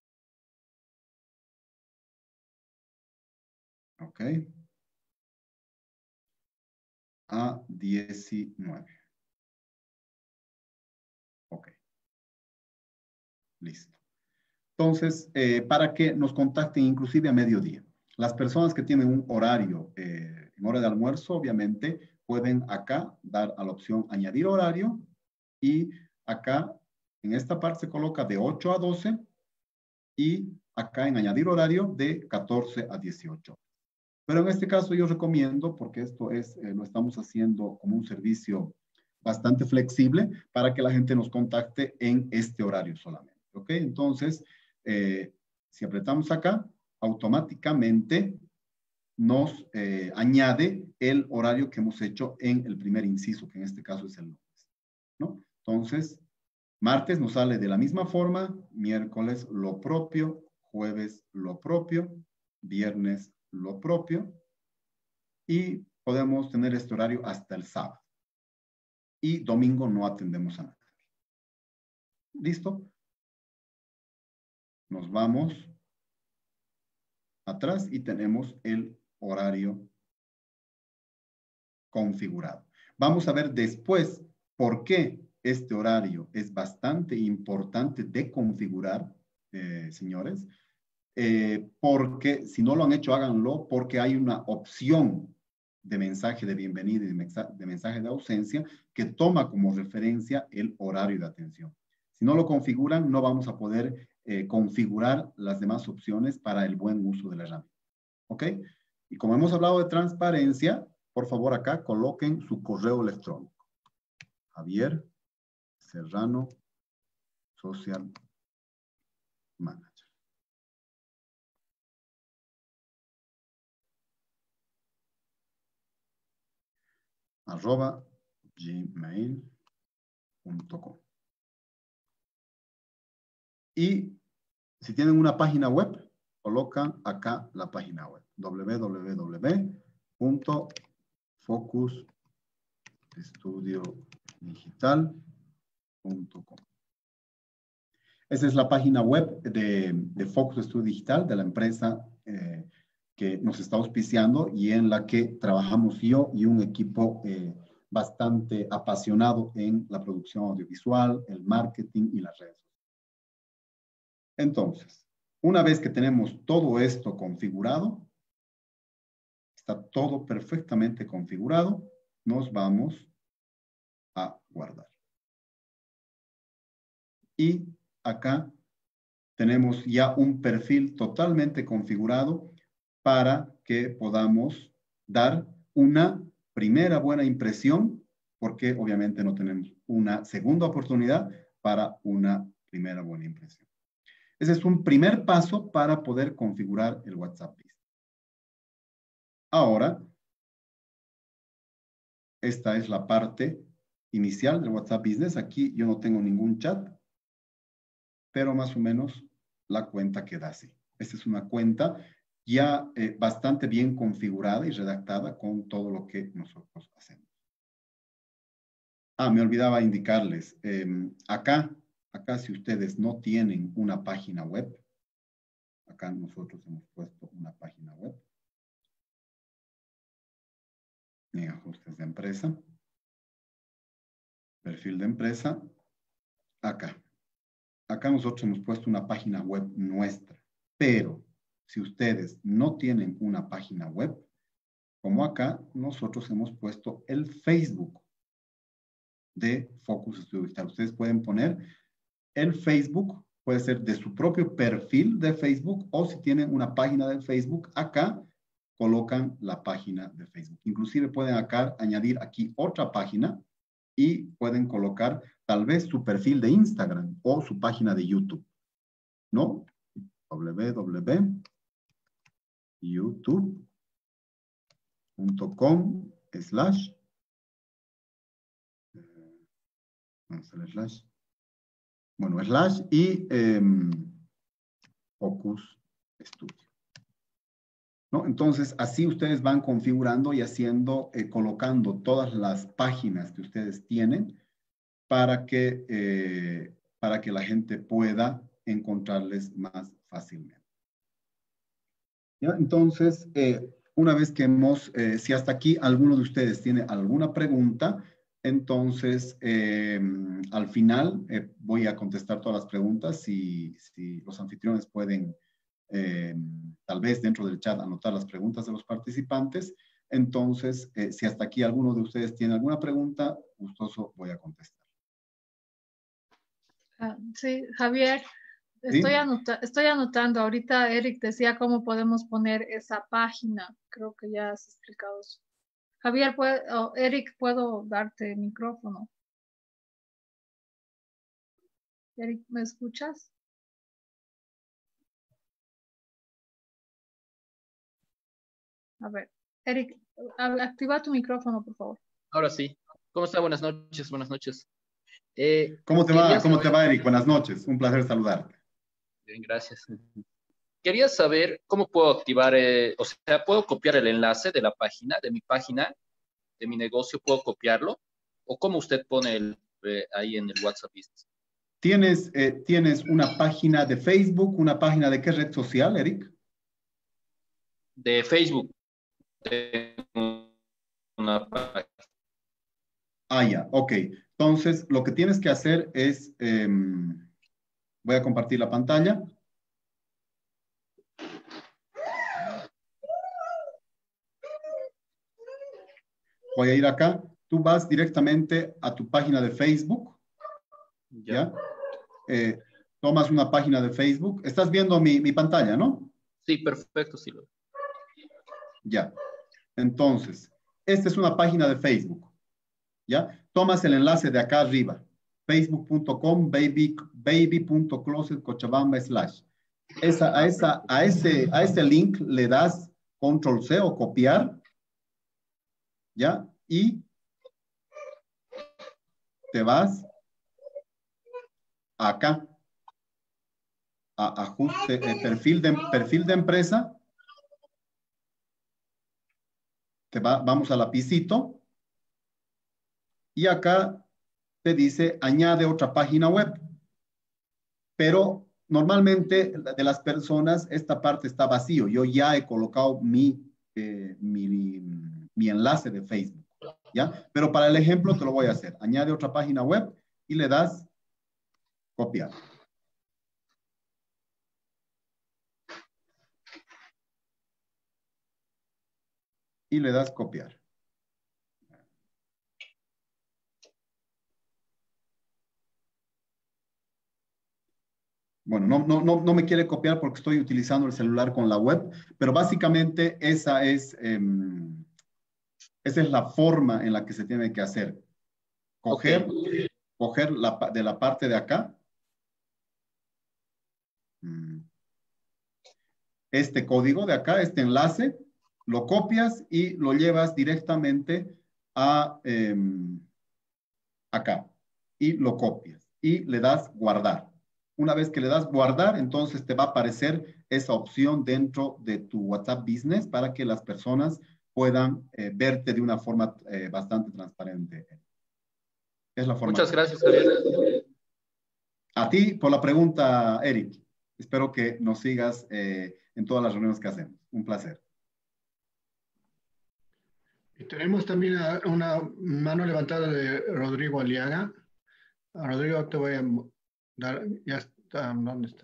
ok, a 19. Ok, listo. Entonces, para que nos contacten inclusive a mediodía. Las personas que tienen un horario en hora de almuerzo, obviamente, pueden acá dar a la opción añadir horario y acá en esta parte se coloca de 8 a 12 y acá en añadir horario de 14 a 18. Pero en este caso yo recomiendo, porque esto lo estamos haciendo como un servicio bastante flexible para que la gente nos contacte en este horario solamente. ¿Ok? Entonces, si apretamos acá, automáticamente nos añade el horario que hemos hecho en el primer inciso, que en este caso es el lunes, ¿no? Entonces, martes nos sale de la misma forma, miércoles lo propio, jueves lo propio, viernes lo propio, y podemos tener este horario hasta el sábado. Y domingo no atendemos a nadie. ¿Listo? Nos vamos atrás y tenemos el horario configurado. Vamos a ver después por qué este horario es bastante importante de configurar, señores. Porque si no lo han hecho, háganlo, porque hay una opción de mensaje de bienvenida y de mensaje de ausencia que toma como referencia el horario de atención. Si no lo configuran, no vamos a poder configurar las demás opciones para el buen uso de la herramienta. ¿Ok? Y como hemos hablado de transparencia, por favor acá coloquen su correo electrónico. Javier Serrano, Social Manager. @gmail.com. Y si tienen una página web, colocan acá la página web, www.focusstudiodigital.com. Esa es la página web de Focus Studio Digital, de la empresa que nos está auspiciando y en la que trabajamos yo y un equipo bastante apasionado en la producción audiovisual, el marketing y las redes. Entonces, una vez que tenemos todo esto configurado, está todo perfectamente configurado, nos vamos a guardar. Y acá tenemos ya un perfil totalmente configurado para que podamos dar una primera buena impresión, porque obviamente no tenemos una segunda oportunidad para una primera buena impresión. Ese es un primer paso para poder configurar el WhatsApp Business. Ahora, esta es la parte inicial del WhatsApp Business. Aquí yo no tengo ningún chat, pero más o menos la cuenta queda así. Esta es una cuenta ya bastante bien configurada y redactada con todo lo que nosotros hacemos. Me olvidaba indicarles, acá si ustedes no tienen una página web, acá nosotros hemos puesto una página web en ajustes de empresa, perfil de empresa, acá nosotros hemos puesto una página web nuestra, pero si ustedes no tienen una página web, como acá, nosotros hemos puesto el Facebook de Focus Studio Digital. Ustedes pueden poner el Facebook puede ser de su propio perfil de Facebook, o si tienen una página de Facebook, acá colocan la página de Facebook. Inclusive pueden acá añadir aquí otra página y pueden colocar tal vez su perfil de Instagram o su página de YouTube, ¿no? www.youtube.com/, vamos a ver, slash y Focus Studio, ¿no? Entonces, así ustedes van configurando y haciendo, colocando todas las páginas que ustedes tienen para que la gente pueda encontrarles más fácilmente. ¿Ya? Entonces, una vez que si hasta aquí alguno de ustedes tiene alguna pregunta, entonces al final voy a contestar todas las preguntas. Si los anfitriones pueden tal vez dentro del chat anotar las preguntas de los participantes, entonces si hasta aquí alguno de ustedes tiene alguna pregunta, gustoso voy a contestar. Sí, Javier, ¿Sí? estoy anotando. Ahorita Eric decía cómo podemos poner esa página. Creo que ya has explicado eso. Javier, Eric, ¿puedo darte el micrófono? Eric, ¿me escuchas? A ver, Eric, activa tu micrófono, por favor. Ahora sí. ¿Cómo está? Buenas noches, buenas noches. ¿Cómo te va? ¿Cómo te va, Eric? Buenas noches. Un placer saludarte. Bien, gracias. Quería saber cómo puedo activar, o sea, ¿puedo copiar el enlace de la página, de mi negocio? ¿Puedo copiarlo? ¿O cómo usted pone ahí en el WhatsApp Business? ¿Tienes una página de Facebook, una página de qué red social, Eric? De Facebook. Tengo una página. Ah, ya, ok. Entonces, lo que tienes que hacer es, voy a compartir la pantalla. Voy a ir acá. Tú vas directamente a tu página de Facebook. ¿Ya? Tomas una página de Facebook. Estás viendo mi pantalla, ¿no? Sí, perfecto, sí. Ya. Entonces, esta es una página de Facebook. ¿Ya? Tomas el enlace de acá arriba. Facebook.com baby.closetcochabamba/ a ese link le das control C o copiar, ¿ya? Y te vas acá a ajuste, perfil de empresa, vamos al lapicito y acá te dice añade otra página web, pero normalmente de las personas esta parte está vacío. Yo ya he colocado mi enlace de Facebook, ¿ya? Pero para el ejemplo te lo voy a hacer. Añade otra página web y le das copiar. Y le das copiar. Bueno, no me quiere copiar porque estoy utilizando el celular con la web, pero básicamente esa es la forma en la que se tiene que hacer. Coger de la parte de acá este código de acá, este enlace, lo copias y lo llevas directamente a acá y lo copias y le das guardar. Una vez que le das guardar, entonces te va a aparecer esa opción dentro de tu WhatsApp Business para que las personas puedan verte de una forma bastante transparente. Es la forma. Muchas gracias, Javier. A ti por la pregunta, Eric. Espero que nos sigas en todas las reuniones que hacemos. Un placer. Y tenemos también una mano levantada de Rodrigo Aliaga. Rodrigo, te voy a dar, ya está, ¿dónde estás?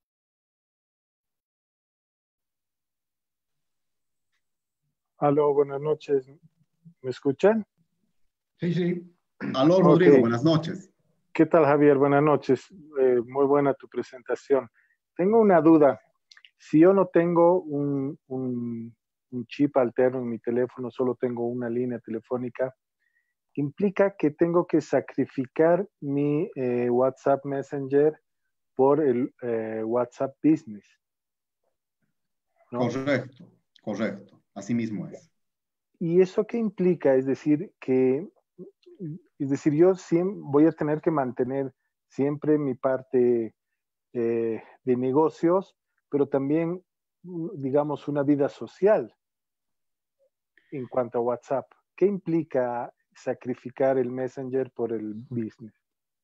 Aló, buenas noches. ¿Me escuchan? Sí, sí. Aló, Rodrigo, buenas noches. ¿Qué tal, Javier? Buenas noches. Muy buena tu presentación. Tengo una duda. Si yo no tengo un chip alterno en mi teléfono, solo tengo una línea telefónica, implica que tengo que sacrificar mi WhatsApp Messenger por el WhatsApp Business, ¿no? Correcto, correcto. Así mismo es. ¿Y eso qué implica? Es decir, yo voy a tener que mantener siempre mi parte de negocios, pero también, digamos, una vida social en cuanto a WhatsApp. ¿Qué implica sacrificar el Messenger por el business?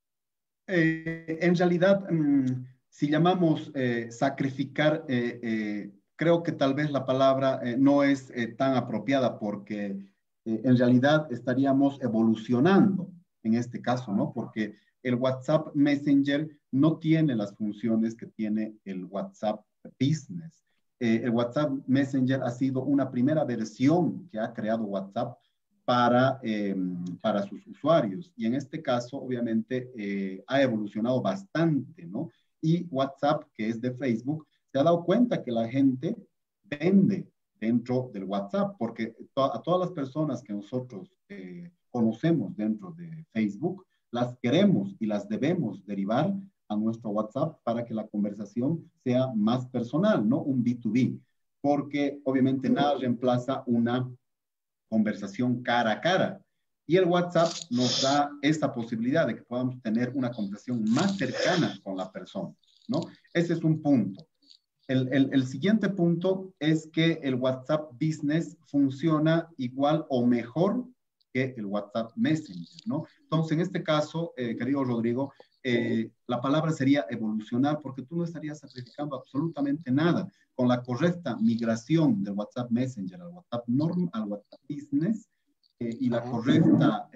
En realidad, si llamamos sacrificar, creo que tal vez la palabra no es tan apropiada porque en realidad estaríamos evolucionando en este caso, ¿no? Porque el WhatsApp Messenger no tiene las funciones que tiene el WhatsApp Business. El WhatsApp Messenger ha sido una primera versión que ha creado WhatsApp para sus usuarios. Y en este caso, obviamente, ha evolucionado bastante, ¿no? Y WhatsApp, que es de Facebook, se ha dado cuenta que la gente vende dentro del WhatsApp, porque a todas las personas que nosotros conocemos dentro de Facebook, las queremos y las debemos derivar a nuestro WhatsApp para que la conversación sea más personal, ¿no? Un B2B, porque obviamente nada reemplaza una conversación cara a cara. Y el WhatsApp nos da esta posibilidad de que podamos tener una conversación más cercana con la persona, ¿no? Ese es un punto. El siguiente punto es que el WhatsApp Business funciona igual o mejor que el WhatsApp Messenger, ¿no? Entonces, en este caso, querido Rodrigo, la palabra sería evolucionar porque tú no estarías sacrificando absolutamente nada. Con la correcta migración del WhatsApp Messenger al WhatsApp Norm, al WhatsApp Business y la correcta,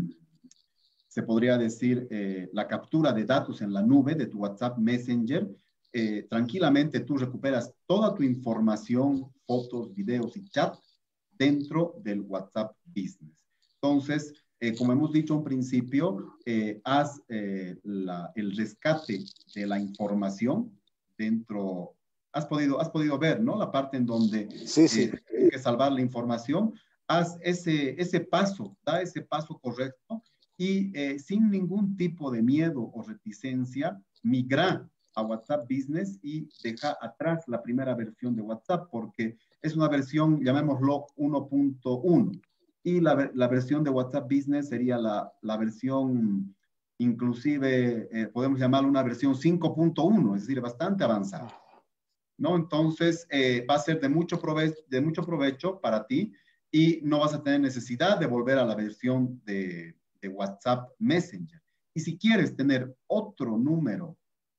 se podría decir, la captura de datos en la nube de tu WhatsApp Messenger, tranquilamente tú recuperas toda tu información, fotos, videos y chat dentro del WhatsApp Business. Entonces, como hemos dicho en principio, haz el rescate de la información dentro. Has podido ver, ¿no? La parte en donde Sí, sí. hay que salvar la información. Haz ese paso, da ese paso correcto y sin ningún tipo de miedo o reticencia, migra a WhatsApp Business y deja atrás la primera versión de WhatsApp porque es una versión, llamémoslo 1.1 y la versión de WhatsApp Business sería la versión, inclusive podemos llamarla una versión 5.1, es decir, bastante avanzada, ¿no? Entonces va a ser de mucho provecho para ti y no vas a tener necesidad de volver a la versión de WhatsApp Messenger. Y si quieres tener otro número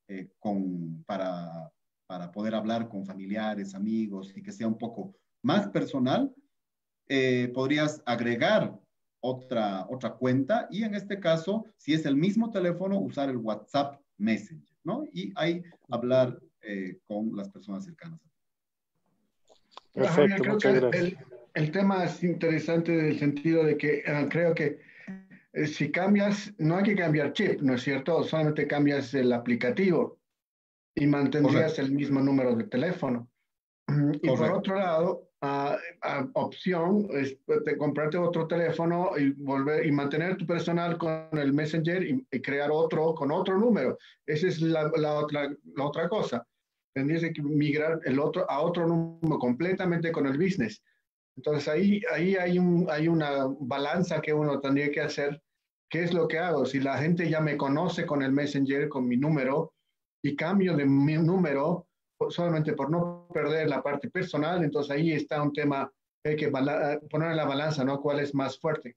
para poder hablar con familiares, amigos y que sea un poco más personal, podrías agregar otra cuenta y en este caso, si es el mismo teléfono, usar el WhatsApp Messenger, ¿no? Y ahí hablar con las personas cercanas. Perfecto, Javier, creo muchas que gracias. el tema es interesante en el sentido de que creo que si cambias, no hay que cambiar chip, ¿no es cierto? Solamente cambias el aplicativo y mantendrías Correcto. el mismo número de teléfono. Y por Correcto. otro lado, opción es de comprarte otro teléfono y volver y mantener tu personal con el Messenger y crear otro con otro número. Esa es la otra cosa. Tendrías que migrar a otro número completamente con el business. Entonces ahí hay una balanza que uno tendría que hacer. ¿Qué es lo que hago? Si la gente ya me conoce con el Messenger, con mi número, y cambio de mi número, solamente por no perder la parte personal, entonces ahí está un tema que hay que poner en la balanza, ¿no? ¿Cuál es más fuerte?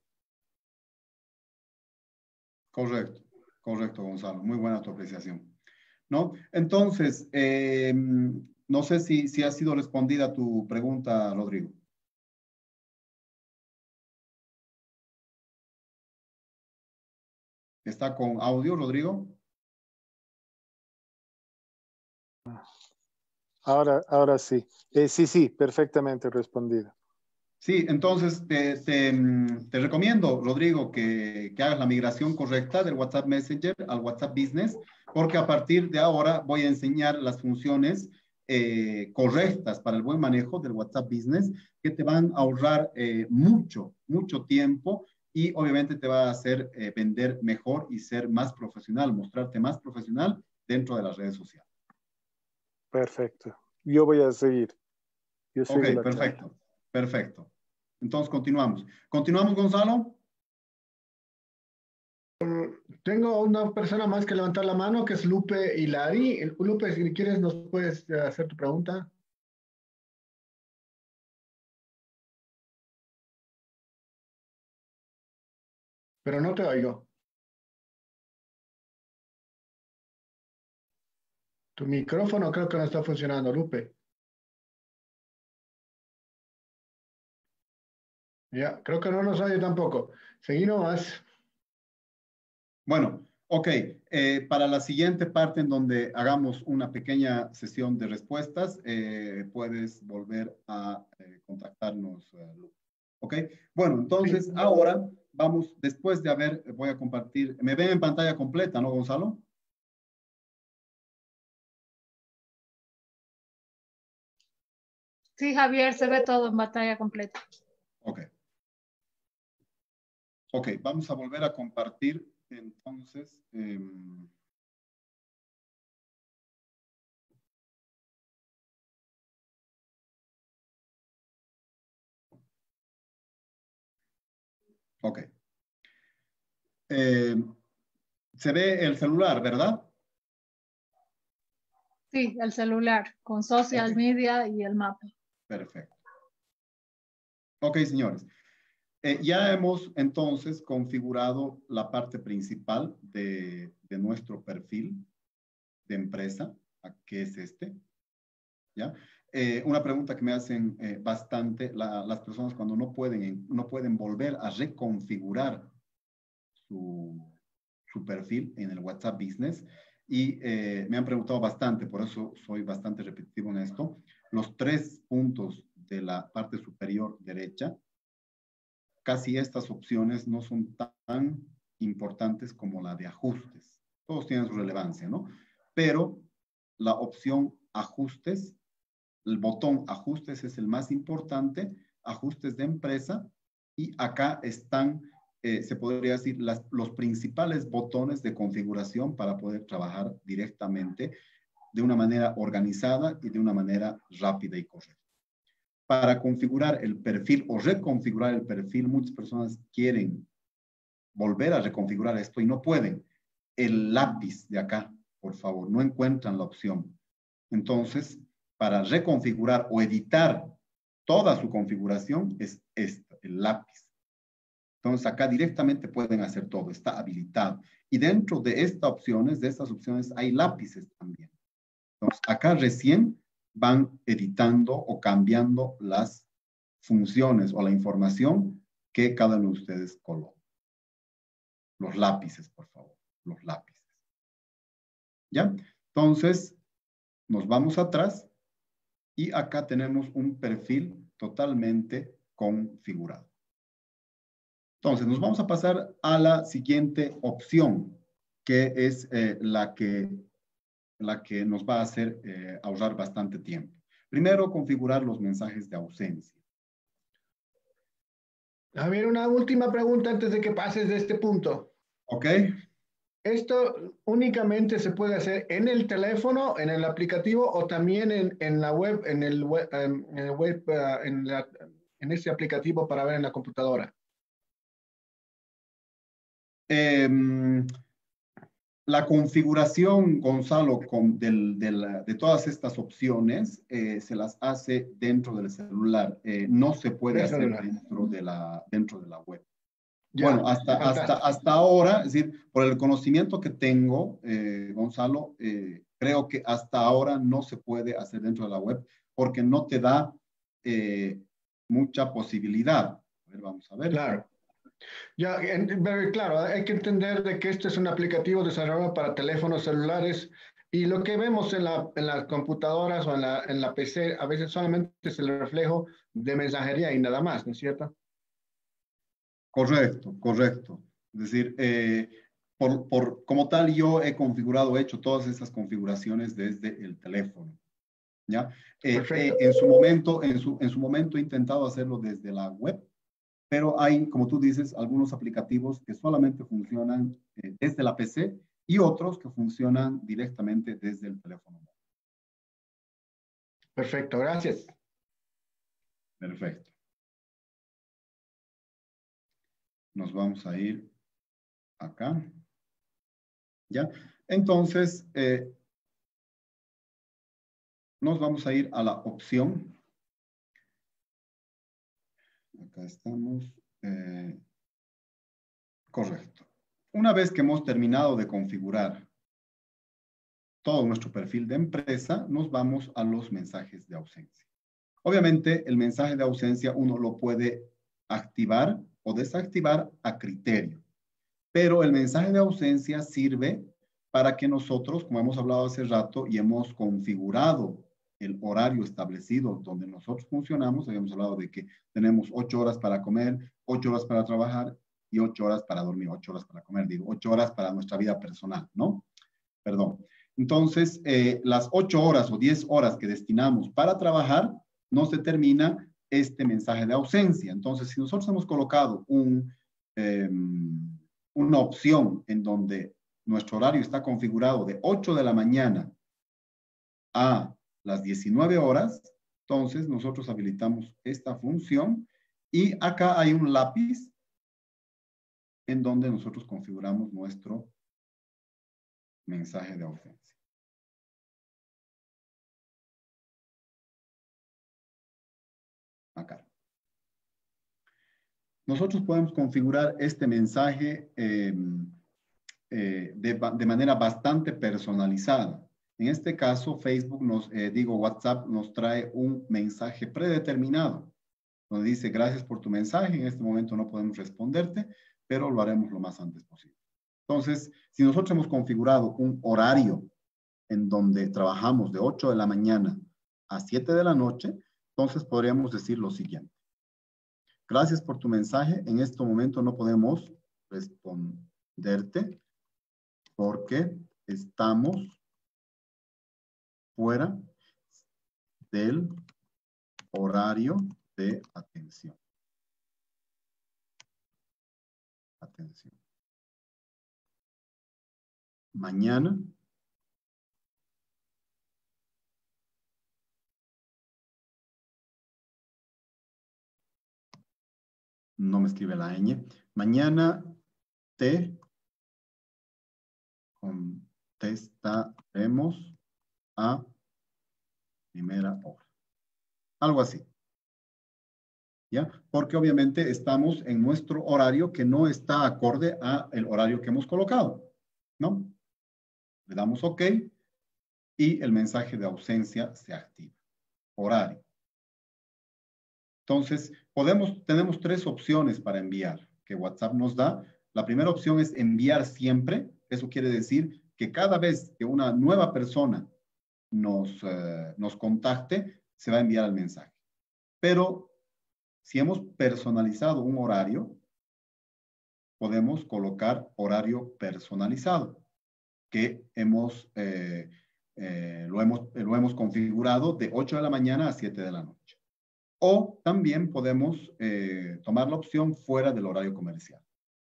Correcto, correcto, Gonzalo. Muy buena tu apreciación, ¿no? Entonces, no sé si ha sido respondida tu pregunta, Rodrigo. ¿Está con audio, Rodrigo? Ahora sí. Sí, perfectamente respondido. Sí, entonces te recomiendo, Rodrigo, que hagas la migración correcta del WhatsApp Messenger al WhatsApp Business, porque a partir de ahora voy a enseñar las funciones correctas para el buen manejo del WhatsApp Business, que te van a ahorrar mucho tiempo y obviamente te va a hacer vender mejor y ser más profesional, mostrarte más profesional dentro de las redes sociales. Perfecto. Yo voy a seguir. Yo sigo Ok, la perfecto, charla. perfecto. Entonces continuamos. ¿Continuamos, Gonzalo? Tengo una persona más que levantar la mano, que es Lupe Hilari. Lupe, si quieres, nos puedes hacer tu pregunta. Pero no te oigo. Tu micrófono creo que no está funcionando, Lupe. Ya, creo que no nos oye tampoco. Seguimos más. Bueno, ok. Para la siguiente parte en donde hagamos una pequeña sesión de respuestas, puedes volver a contactarnos, Lu. Ok. Bueno, entonces Sí. ahora vamos, después de voy a compartir, me ven en pantalla completa, ¿no, Gonzalo? Sí, Javier, se ve todo en pantalla completa. Ok. Ok, vamos a volver a compartir entonces. Ok. Se ve el celular, ¿verdad? Sí, el celular con social Ok, media y el mapa. perfecto. Ok, señores. Ya hemos entonces configurado la parte principal de nuestro perfil de empresa, que es este, ¿ya? Una pregunta que me hacen bastante las personas cuando no pueden volver a reconfigurar su perfil en el WhatsApp Business y me han preguntado bastante, por eso soy bastante repetitivo en esto. Los 3 puntos de la parte superior derecha, casi estas opciones no son tan importantes como la de ajustes. Todos tienen su relevancia, ¿no? Pero la opción ajustes, el botón ajustes es el más importante, ajustes de empresa, y acá están, se podría decir, los principales botones de configuración para poder trabajar directamente de una manera organizada y de una manera rápida y correcta. Para configurar el perfil o reconfigurar el perfil, muchas personas quieren volver a reconfigurar esto y no pueden. El lápiz de acá, por favor, no encuentran la opción. Entonces, para reconfigurar o editar toda su configuración es esto, el lápiz. Entonces, acá directamente pueden hacer todo, está habilitado. Y dentro de estas opciones hay lápices también. Entonces, acá recién van editando o cambiando las funciones o la información que cada uno de ustedes coloca. Los lápices, por favor, los lápices. ¿Ya? Entonces, nos vamos atrás y acá tenemos un perfil totalmente configurado. Entonces, nos vamos a pasar a la siguiente opción, que es la que nos va a hacer ahorrar bastante tiempo. Primero, configurar los mensajes de ausencia. Javier, una última pregunta antes de que pases de este punto. ¿Ok? ¿Esto únicamente se puede hacer en el teléfono, en el aplicativo o también en la web, en ese aplicativo para ver en la computadora? La configuración, Gonzalo, de todas estas opciones se las hace dentro del celular. No se puede hacer dentro de la web. Ya, Bueno, hasta ahora, es decir, por el conocimiento que tengo, Gonzalo, creo que hasta ahora no se puede hacer dentro de la web porque no te da mucha posibilidad. A ver, vamos a ver. Claro. Ya, claro, hay que entender de que este es un aplicativo desarrollado para teléfonos celulares Y lo que vemos en las computadoras o en la PC, a veces solamente es el reflejo de mensajería y nada más, ¿no es cierto? Correcto, correcto. Es decir, como tal, yo he configurado, he hecho todas esas configuraciones desde el teléfono. ¿Ya? Perfecto. En su momento he intentado hacerlo desde la web, pero hay, como tú dices, algunos aplicativos que solamente funcionan desde la PC y otros que funcionan directamente desde el teléfono. Perfecto, gracias. Perfecto. Nos vamos a ir acá. ¿Ya? Entonces, nos vamos a ir a la opción. Acá estamos. Correcto. Una vez que hemos terminado de configurar todo nuestro perfil de empresa, nos vamos a los mensajes de ausencia. Obviamente, el mensaje de ausencia uno lo puede activar o desactivar a criterio, pero el mensaje de ausencia sirve para que nosotros, como hemos hablado hace rato y hemos configurado el horario establecido donde nosotros funcionamos, habíamos hablado de que tenemos 8 horas para comer, 8 horas para trabajar y 8 horas para dormir, 8 horas para comer, digo, 8 horas para nuestra vida personal, ¿no? Perdón. Entonces, las 8 horas o 10 horas que destinamos para trabajar, nos determina este mensaje de ausencia. Entonces, si nosotros hemos colocado una opción en donde nuestro horario está configurado de 8 de la mañana a las 19 horas, entonces nosotros habilitamos esta función y acá hay un lápiz en donde nosotros configuramos nuestro mensaje de ausencia. Acá. Nosotros podemos configurar este mensaje de manera bastante personalizada. En este caso, Facebook WhatsApp nos trae un mensaje predeterminado, donde dice, gracias por tu mensaje, en este momento no podemos responderte, pero lo haremos lo más antes posible. Entonces, si nosotros hemos configurado un horario en donde trabajamos de 8 de la mañana a 7 de la noche, entonces podríamos decir lo siguiente. Gracias por tu mensaje. En este momento no podemos responderte porque estamos fuera del horario de atención. Atención. Mañana no me escribe la ñ. Mañana te contestaremos a primera hora. Algo así. ¿Ya? Porque obviamente estamos en nuestro horario que no está acorde al horario que hemos colocado, ¿no? Le damos OK y el mensaje de ausencia se activa. Horario. Entonces, tenemos 3 opciones para enviar que WhatsApp nos da. La primera opción es enviar siempre. Eso quiere decir que cada vez que una nueva persona nos contacte, se va a enviar el mensaje. Pero si hemos personalizado un horario, podemos colocar horario personalizado, que lo hemos configurado de 8 de la mañana a 7 de la noche. O también podemos tomar la opción fuera del horario comercial.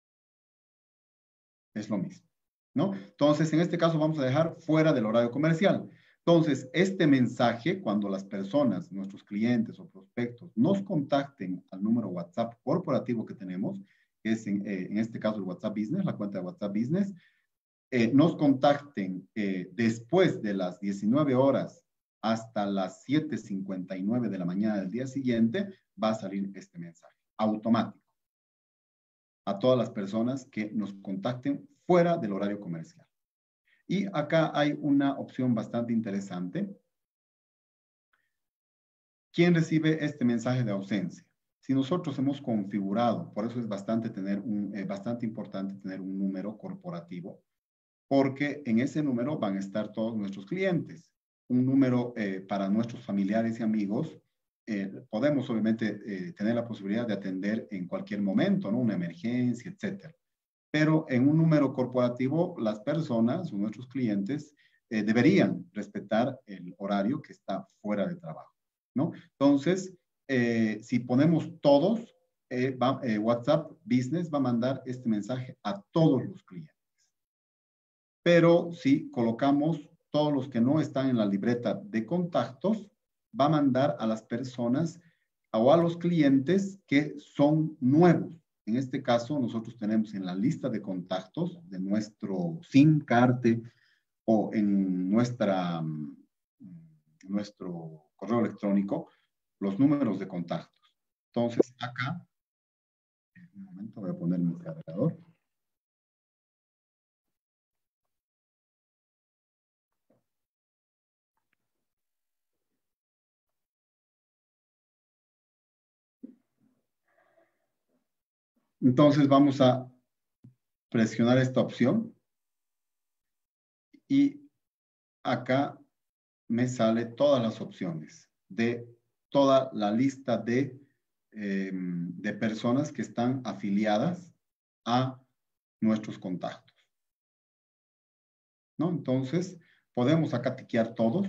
Es lo mismo, ¿no? Entonces, en este caso vamos a dejar fuera del horario comercial. Entonces, este mensaje, cuando las personas, nuestros clientes o prospectos, nos contacten al número WhatsApp corporativo que tenemos, que es en este caso el WhatsApp Business, la cuenta de WhatsApp Business, nos contacten después de las 19 horas hasta las 7:59 de la mañana del día siguiente, va a salir este mensaje automático a todas las personas que nos contacten fuera del horario comercial. Y acá hay una opción bastante interesante. ¿Quién recibe este mensaje de ausencia? Si nosotros hemos configurado, por eso es bastante importante tener un número corporativo, porque en ese número van a estar todos nuestros clientes. Un número para nuestros familiares y amigos, podemos obviamente tener la posibilidad de atender en cualquier momento, ¿no? Una emergencia, etcétera. Pero en un número corporativo, las personas o nuestros clientes deberían respetar el horario que está fuera de trabajo, ¿no? Entonces, si ponemos todos, WhatsApp Business va a mandar este mensaje a todos los clientes. Pero si colocamos todos los que no están en la libreta de contactos, va a mandar a las personas o a los clientes que son nuevos. En este caso, nosotros tenemos en la lista de contactos de nuestro SIM card o en nuestro correo electrónico los números de contactos. Entonces, acá, en un momento voy a poner mi cargador. Entonces vamos a presionar esta opción y acá me sale todas las opciones de toda la lista de personas que están afiliadas a nuestros contactos, ¿no? Entonces podemos acá tiquear todos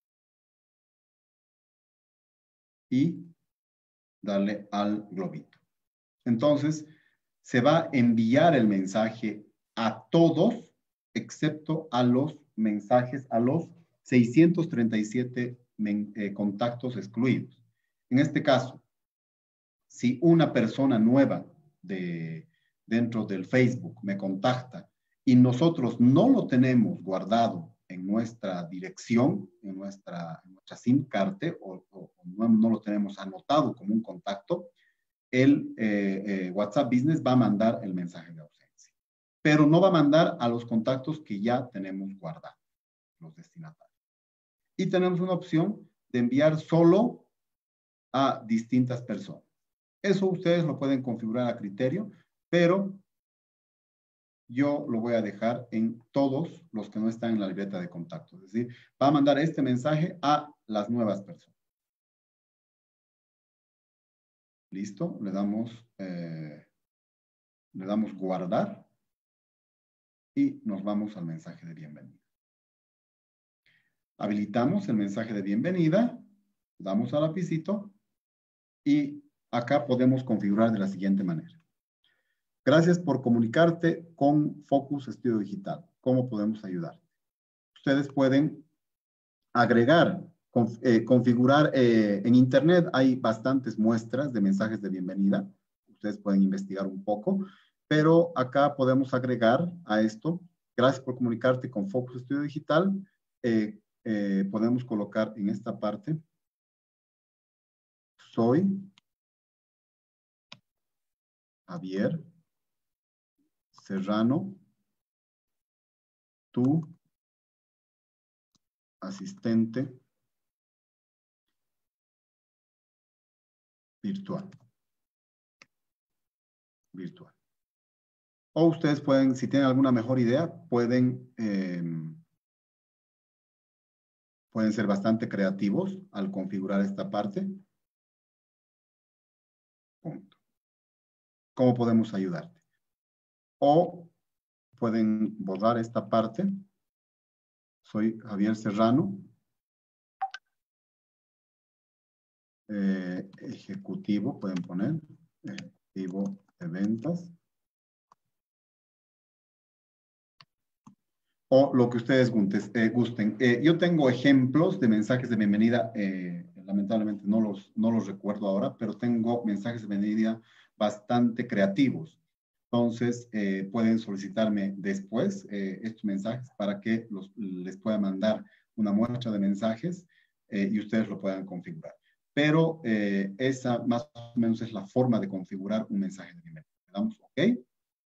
y darle al globito. Entonces se va a enviar el mensaje a todos, excepto a los mensajes, a los 637 contactos excluidos. En este caso, si una persona nueva dentro del Facebook me contacta y nosotros no lo tenemos guardado en nuestra dirección, en nuestra SIM card o no lo tenemos anotado como un contacto, el WhatsApp Business va a mandar el mensaje de ausencia, pero no va a mandar a los contactos que ya tenemos guardados, los destinatarios. Y tenemos una opción de enviar solo a distintas personas. Eso ustedes lo pueden configurar a criterio, pero yo lo voy a dejar en todos los que no están en la libreta de contactos. Es decir, va a mandar este mensaje a las nuevas personas. Listo, le damos guardar y nos vamos al mensaje de bienvenida. Habilitamos el mensaje de bienvenida, damos al lapicito y acá podemos configurar de la siguiente manera. Gracias por comunicarte con Focus Estudio Digital. ¿Cómo podemos ayudar? Ustedes pueden agregar, configurar. En Internet hay bastantes muestras de mensajes de bienvenida. Ustedes pueden investigar un poco, pero acá podemos agregar a esto. Gracias por comunicarte con Focus Estudio Digital. Podemos colocar en esta parte. Soy Javier Serrano, tu asistente virtual. O ustedes pueden, si tienen alguna mejor idea, pueden ser bastante creativos al configurar esta parte. Punto. ¿Cómo podemos ayudarte? O pueden borrar esta parte. Soy Javier Serrano, ejecutivo, pueden poner, ejecutivo de ventas. O lo que ustedes gusten. Yo tengo ejemplos de mensajes de bienvenida, lamentablemente no los recuerdo ahora, pero tengo mensajes de bienvenida bastante creativos. Entonces, pueden solicitarme después estos mensajes para que les pueda mandar una muestra de mensajes y ustedes lo puedan configurar. Pero esa más o menos es la forma de configurar un mensaje de bienvenida. Le damos OK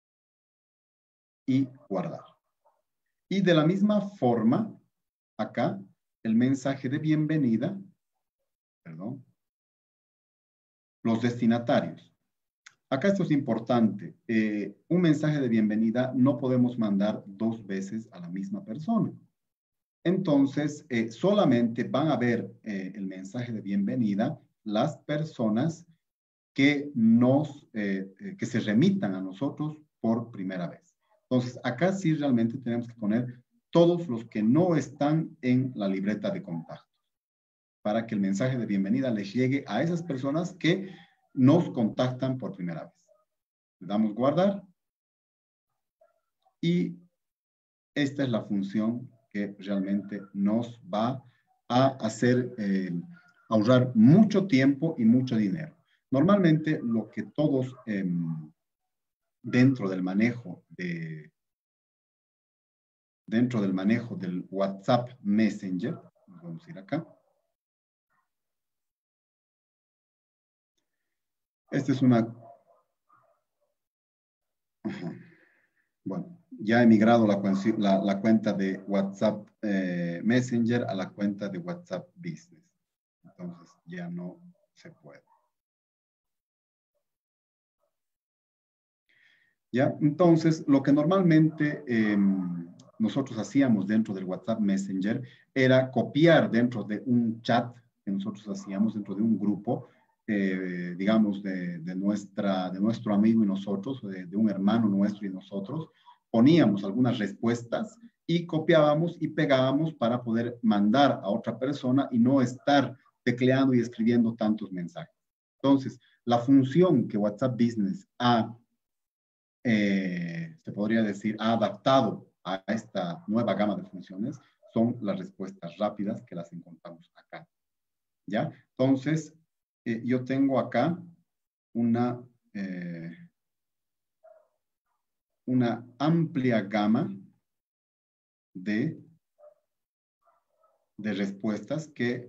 y guardar. Y de la misma forma, acá, el mensaje de bienvenida, los destinatarios. Acá esto es importante. Un mensaje de bienvenida no podemos mandar 2 veces a la misma persona. Entonces, solamente van a ver el mensaje de bienvenida las personas que que se remitan a nosotros por primera vez. Entonces, acá sí realmente tenemos que poner todos los que no están en la libreta de contactos para que el mensaje de bienvenida les llegue a esas personas que nos contactan por primera vez. Le damos guardar y esta es la función que realmente nos va a hacer ahorrar mucho tiempo y mucho dinero. Normalmente lo que todos dentro del manejo del WhatsApp Messenger, vamos a ir acá. Esta es una... Bueno, ya he migrado la cuenta de WhatsApp Messenger a la cuenta de WhatsApp Business. Entonces ya no se puede. ¿Ya? Entonces, lo que normalmente nosotros hacíamos dentro del WhatsApp Messenger era copiar dentro de un chat que nosotros hacíamos dentro de un grupo, digamos, de nuestro amigo y nosotros, de un hermano nuestro y nosotros, poníamos algunas respuestas y copiábamos y pegábamos para poder mandar a otra persona y no estar tecleando y escribiendo tantos mensajes. Entonces, la función que WhatsApp Business se podría decir, ha adaptado a esta nueva gama de funciones son las respuestas rápidas que las encontramos acá. ¿Ya? Entonces, yo tengo acá una amplia gama de respuestas que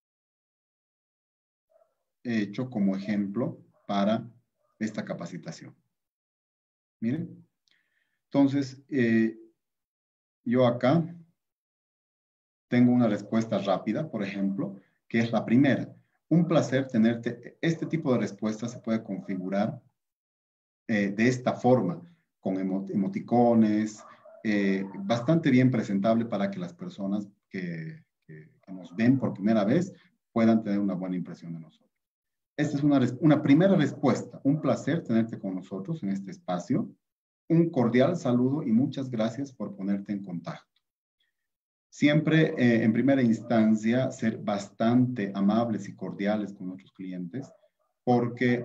he hecho como ejemplo para esta capacitación. Miren. Entonces, yo acá tengo una respuesta rápida, por ejemplo, que es la primera. Un placer tenerte. Este tipo de respuesta se puede configurar de esta forma, con emoticones, bastante bien presentable para que las personas que nos ven por primera vez puedan tener una buena impresión de nosotros. Esta es una primera respuesta. Un placer tenerte con nosotros en este espacio. Un cordial saludo y muchas gracias por ponerte en contacto. Siempre, en primera instancia, ser bastante amables y cordiales con nuestros clientes, porque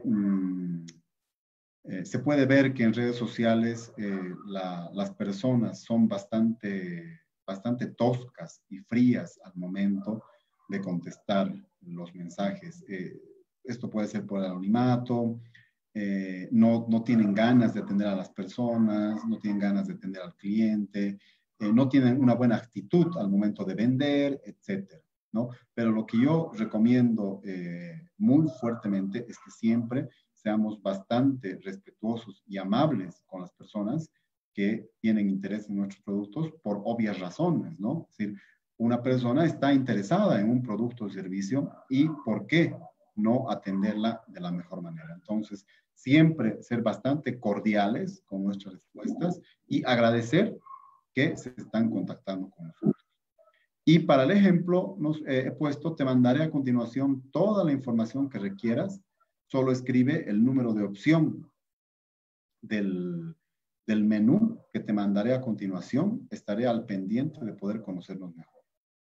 se puede ver que en redes sociales las personas son bastante toscas y frías al momento de contestar los mensajes. Esto puede ser por el anonimato, no tienen ganas de atender a las personas, no tienen ganas de atender al cliente, no tienen una buena actitud al momento de vender, etcétera, ¿no? Pero lo que yo recomiendo muy fuertemente es que siempre seamos bastante respetuosos y amables con las personas que tienen interés en nuestros productos por obvias razones, ¿no? Es decir, una persona está interesada en un producto o servicio y ¿por qué no atenderla de la mejor manera? Entonces, siempre ser bastante cordiales con nuestras respuestas y agradecer que se están contactando con nosotros. Y para el ejemplo, he puesto, te mandaré a continuación toda la información que requieras. Solo escribe el número de opción del menú que te mandaré a continuación. Estaré al pendiente de poder conocernos mejor.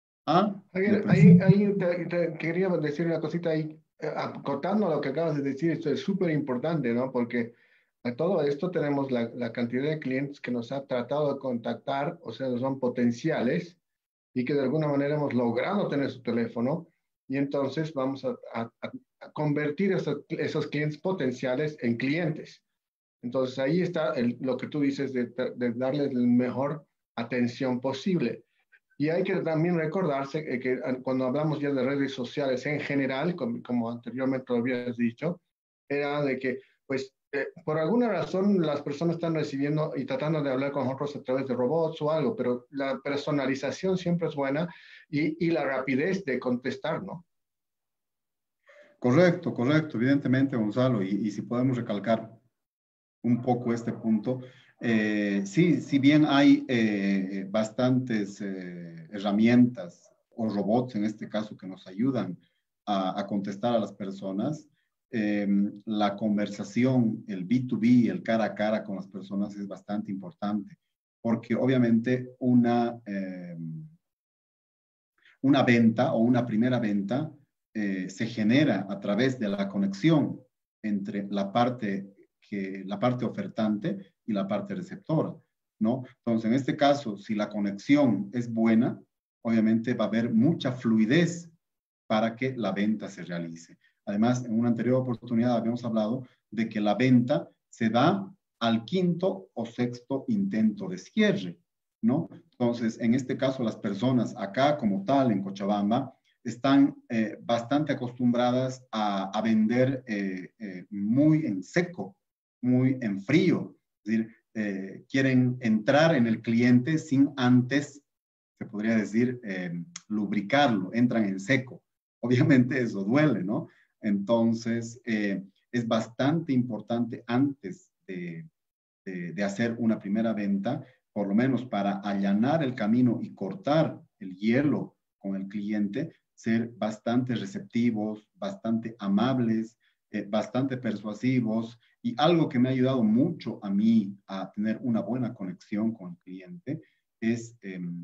Ahí te quería decir una cosita ahí. Acotando lo que acabas de decir, esto es súper importante, ¿no? Porque a todo esto tenemos la cantidad de clientes que nos ha tratado de contactar, o sea, son potenciales y que de alguna manera hemos logrado tener su teléfono y entonces vamos a convertir esos clientes potenciales en clientes. Entonces ahí está lo que tú dices de darles la mejor atención posible. Y hay que también recordarse que cuando hablamos ya de redes sociales en general, como anteriormente lo habías dicho, era de que, pues, por alguna razón las personas están recibiendo y tratando de hablar con otros a través de robots o algo, pero la personalización siempre es buena y la rapidez de contestar, ¿no? Correcto, correcto, evidentemente, Gonzalo, y si podemos recalcar un poco este punto, sí, si bien hay bastantes herramientas o robots en este caso que nos ayudan a contestar a las personas, la conversación, el B2B, el cara a cara con las personas es bastante importante, porque obviamente una venta o una primera venta se genera a través de la conexión entre la parte ofertante y la parte receptora, ¿no? Entonces, en este caso, si la conexión es buena, obviamente va a haber mucha fluidez para que la venta se realice. Además, en una anterior oportunidad habíamos hablado de que la venta se da al quinto o sexto intento de cierre, ¿no? Entonces, en este caso, las personas acá como tal en Cochabamba están bastante acostumbradas a vender muy en seco, muy en frío. Es decir, quieren entrar en el cliente sin antes, se podría decir, lubricarlo, entran en seco. Obviamente eso duele, ¿no? Entonces, es bastante importante antes de hacer una primera venta, por lo menos para allanar el camino y cortar el hielo con el cliente, ser bastante receptivos, bastante amables, bastante persuasivos, y algo que me ha ayudado mucho a mí a tener una buena conexión con el cliente es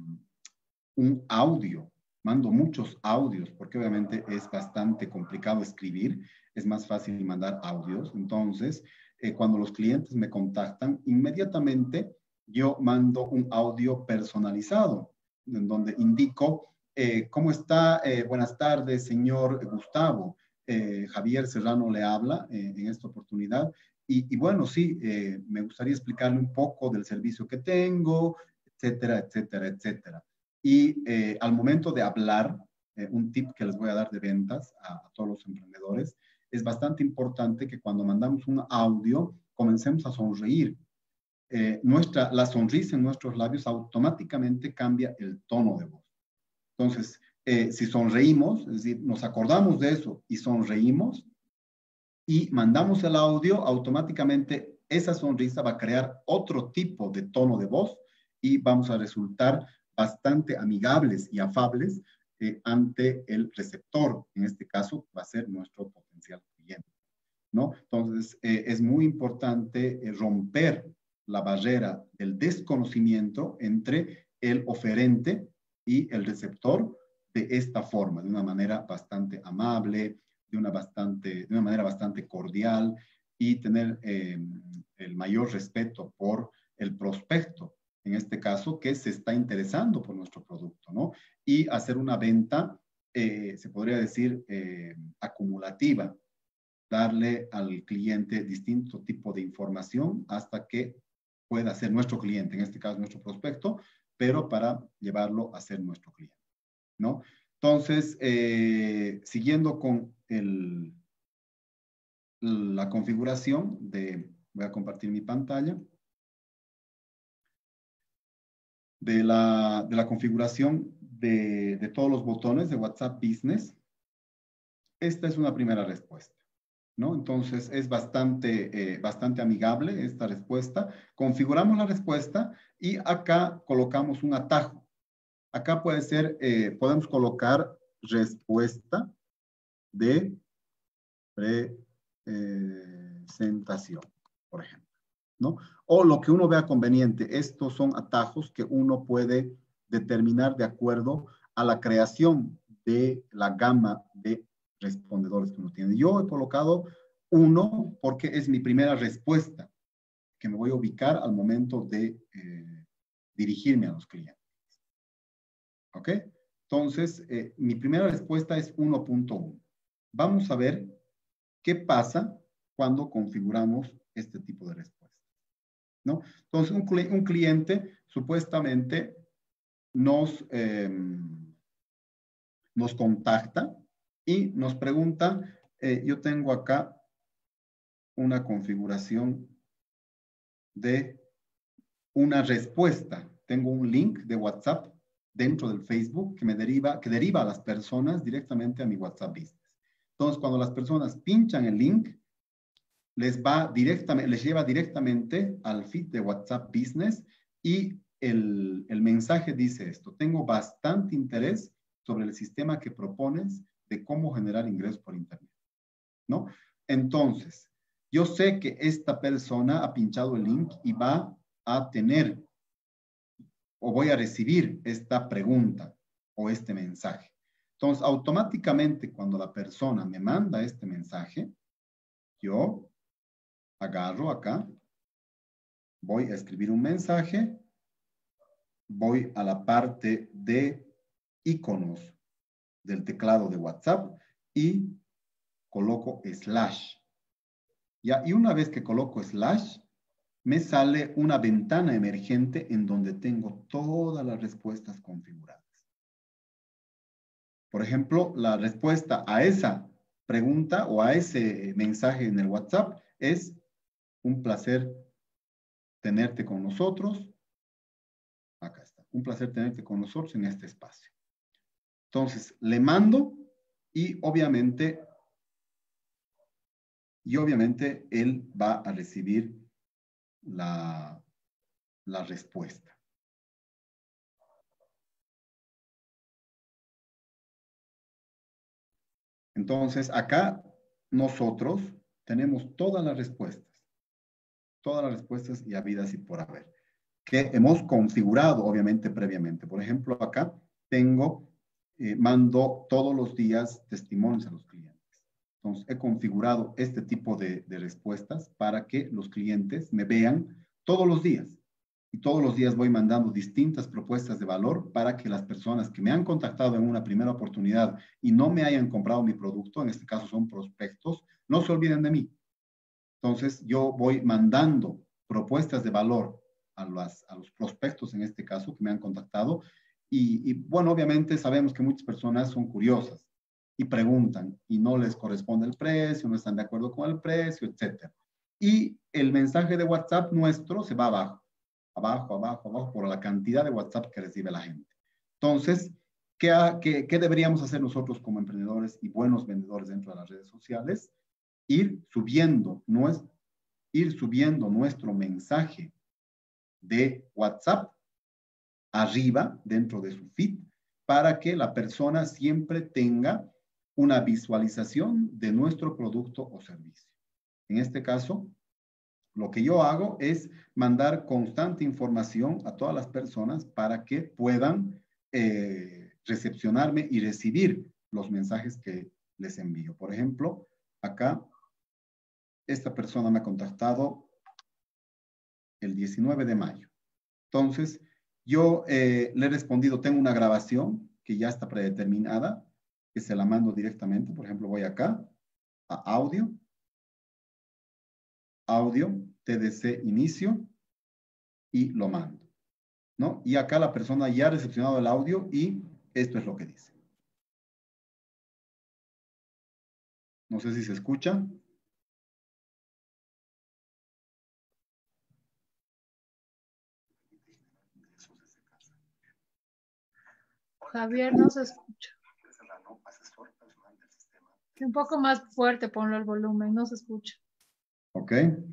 un audio. Mando muchos audios porque obviamente es bastante complicado escribir, es más fácil mandar audios. Entonces, cuando los clientes me contactan, inmediatamente yo mando un audio personalizado en donde indico ¿cómo está? Buenas tardes, señor Gustavo. Javier Serrano le habla en esta oportunidad. Y bueno, sí, me gustaría explicarle un poco del servicio que tengo, etcétera, etcétera, etcétera. Y al momento de hablar, un tip que les voy a dar de ventas a todos los emprendedores, es bastante importante que cuando mandamos un audio, comencemos a sonreír. La sonrisa en nuestros labios automáticamente cambia el tono de voz. Entonces, si sonreímos, es decir, nos acordamos de eso y sonreímos y mandamos el audio, automáticamente esa sonrisa va a crear otro tipo de tono de voz y vamos a resultar bastante amigables y afables ante el receptor. En este caso, va a ser nuestro potencial cliente, ¿no? Entonces, es muy importante romper la barrera del desconocimiento entre el oferente y el receptor de esta forma, de una manera bastante amable, de una manera bastante cordial y tener el mayor respeto por el prospecto, en este caso, que se está interesando por nuestro producto, ¿no? Y hacer una venta, se podría decir, acumulativa, darle al cliente distinto tipo de información hasta que pueda ser nuestro cliente, en este caso nuestro prospecto, pero para llevarlo a ser nuestro cliente, ¿no? Entonces, siguiendo con la configuración voy a compartir mi pantalla, de la configuración de todos los botones de WhatsApp Business. Esta es una primera respuesta, ¿no? Entonces, es bastante amigable esta respuesta. Configuramos la respuesta y acá colocamos un atajo. Acá puede ser, podemos colocar respuesta de presentación, por ejemplo, ¿no? O lo que uno vea conveniente. Estos son atajos que uno puede determinar de acuerdo a la creación de la gama de respondedores que uno tiene. Yo he colocado uno porque es mi primera respuesta que me voy a ubicar al momento de dirigirme a los clientes. ¿Ok? Entonces, mi primera respuesta es 1.1. Vamos a ver qué pasa cuando configuramos este tipo de respuesta, ¿no? Entonces, un cliente supuestamente nos contacta y nos pregunta, yo tengo acá una configuración de una respuesta. Tengo un link de WhatsApp dentro del Facebook que deriva a las personas directamente a mi WhatsApp Business. Entonces, cuando las personas pinchan el link, les lleva directamente al feed de WhatsApp Business y el mensaje dice esto: tengo bastante interés sobre el sistema que propones de cómo generar ingresos por Internet, ¿no? Entonces, yo sé que esta persona ha pinchado el link y va a tener o voy a recibir esta pregunta o este mensaje. Entonces, automáticamente cuando la persona me manda este mensaje, yo agarro acá, voy a escribir un mensaje, voy a la parte de iconos del teclado de WhatsApp y coloco slash. ¿Ya? Y una vez que coloco slash, me sale una ventana emergente en donde tengo todas las respuestas configuradas. Por ejemplo, la respuesta a esa pregunta o a ese mensaje en el WhatsApp es: un placer tenerte con nosotros. Acá está. Un placer tenerte con nosotros en este espacio. Entonces, le mando y obviamente él va a recibir la respuesta. Entonces, acá nosotros tenemos todas las respuestas y habidas y por haber, que hemos configurado obviamente previamente. Por ejemplo, acá mando todos los días testimonios a los clientes. Entonces, he configurado este tipo de respuestas para que los clientes me vean todos los días. Y todos los días voy mandando distintas propuestas de valor para que las personas que me han contactado en una primera oportunidad y no me hayan comprado mi producto, en este caso son prospectos, no se olviden de mí. Entonces, yo voy mandando propuestas de valor a los prospectos, en este caso, que me han contactado. Y bueno, obviamente sabemos que muchas personas son curiosas y preguntan y no les corresponde el precio, no están de acuerdo con el precio, etc. Y el mensaje de WhatsApp nuestro se va abajo, por la cantidad de WhatsApp que recibe la gente. Entonces, ¿qué deberíamos hacer nosotros como emprendedores y buenos vendedores dentro de las redes sociales? Ir subiendo nuestro mensaje de WhatsApp arriba dentro de su feed para que la persona siempre tenga una visualización de nuestro producto o servicio. En este caso, lo que yo hago es mandar constante información a todas las personas para que puedan recepcionarme y recibir los mensajes que les envío. Por ejemplo, acá esta persona me ha contactado el 19 de mayo. Entonces, yo le he respondido, tengo una grabación que ya está predeterminada, que se la mando directamente. Por ejemplo, voy acá a audio, TDC inicio, y lo mando, ¿no? Y acá la persona ya ha recepcionado el audio y esto es lo que dice. No sé si se escucha. Javier, no se escucha. Un poco más fuerte, ponlo el volumen, no se escucha. Ok.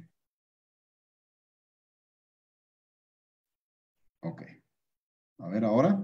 Ok. A ver ahora.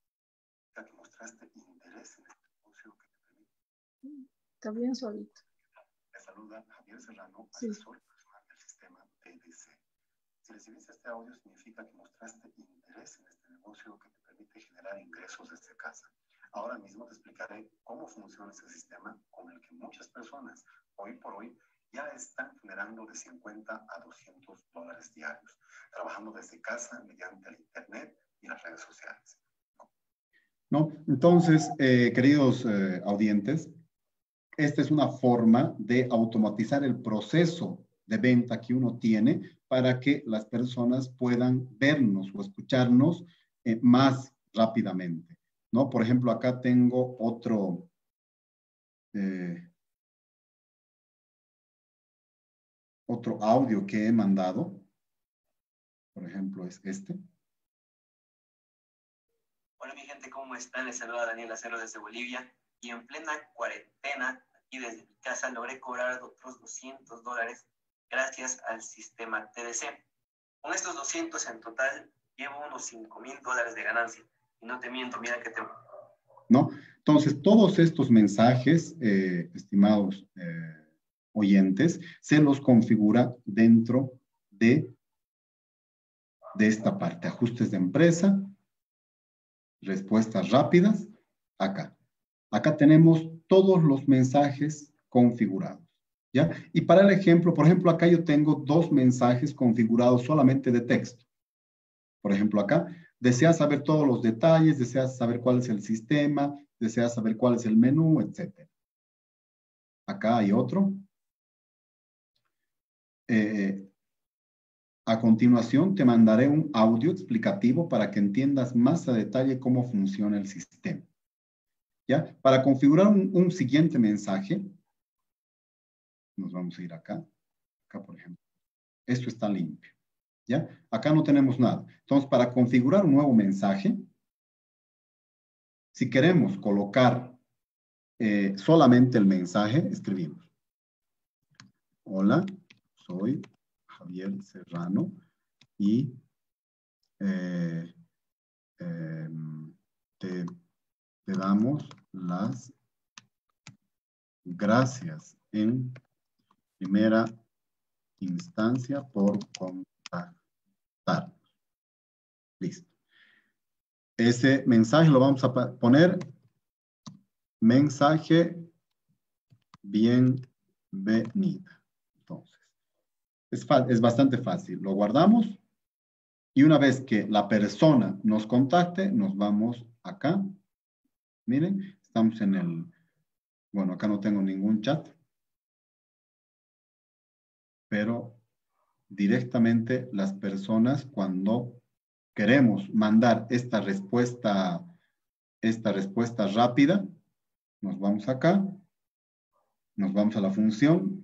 Está bien solito. Le saluda Javier Serrano, Sí. asesor personal del sistema TDC. Si recibiste este audio, significa que mostraste interés en este negocio que te permite generar ingresos desde casa. Ahora mismo te explicaré cómo funciona ese sistema con el que muchas personas, hoy por hoy, ya están generando de 50 a $200 diarios, trabajando desde casa mediante el Internet y las redes sociales. ¿No? Entonces, queridos audientes, esta es una forma de automatizar el proceso de venta que uno tiene para que las personas puedan vernos o escucharnos más rápidamente, ¿no? Por ejemplo, acá tengo otro audio que he mandado. Por ejemplo, es este. Hola mi gente, ¿cómo están? Les saluda Daniel Acero desde Bolivia y en plena cuarentena y desde mi casa logré cobrar otros $200 gracias al sistema TDC. Con estos 200 en total, llevo unos $5,000 de ganancia. Y no te miento, mira que te... ¿No? Entonces, todos estos mensajes, estimados oyentes, se los configura dentro de esta parte. Ajustes de empresa, respuestas rápidas, acá. Acá tenemos todos los mensajes configurados, ¿ya? Y para el ejemplo, por ejemplo, acá yo tengo 2 mensajes configurados solamente de texto. Por ejemplo, acá, deseas saber todos los detalles, deseas saber cuál es el sistema, deseas saber cuál es el menú, etc. Acá hay otro. A continuación, te mandaré un audio explicativo para que entiendas más a detalle cómo funciona el sistema. ¿Ya? Para configurar un siguiente mensaje, nos vamos a ir acá. Acá, por ejemplo. Esto está limpio. ¿Ya? Acá no tenemos nada. Entonces, para configurar un nuevo mensaje, si queremos colocar solamente el mensaje, escribimos. Hola, soy Javier Serrano y te damos las gracias en primera instancia por contactarnos. Listo. Ese mensaje lo vamos a poner mensaje bienvenida. Entonces, es bastante fácil. Lo guardamos y una vez que la persona nos contacte, nos vamos acá. Miren, estamos en el... Bueno, acá no tengo ningún chat. Pero directamente las personas, cuando queremos mandar esta respuesta rápida, nos vamos acá, nos vamos a la función,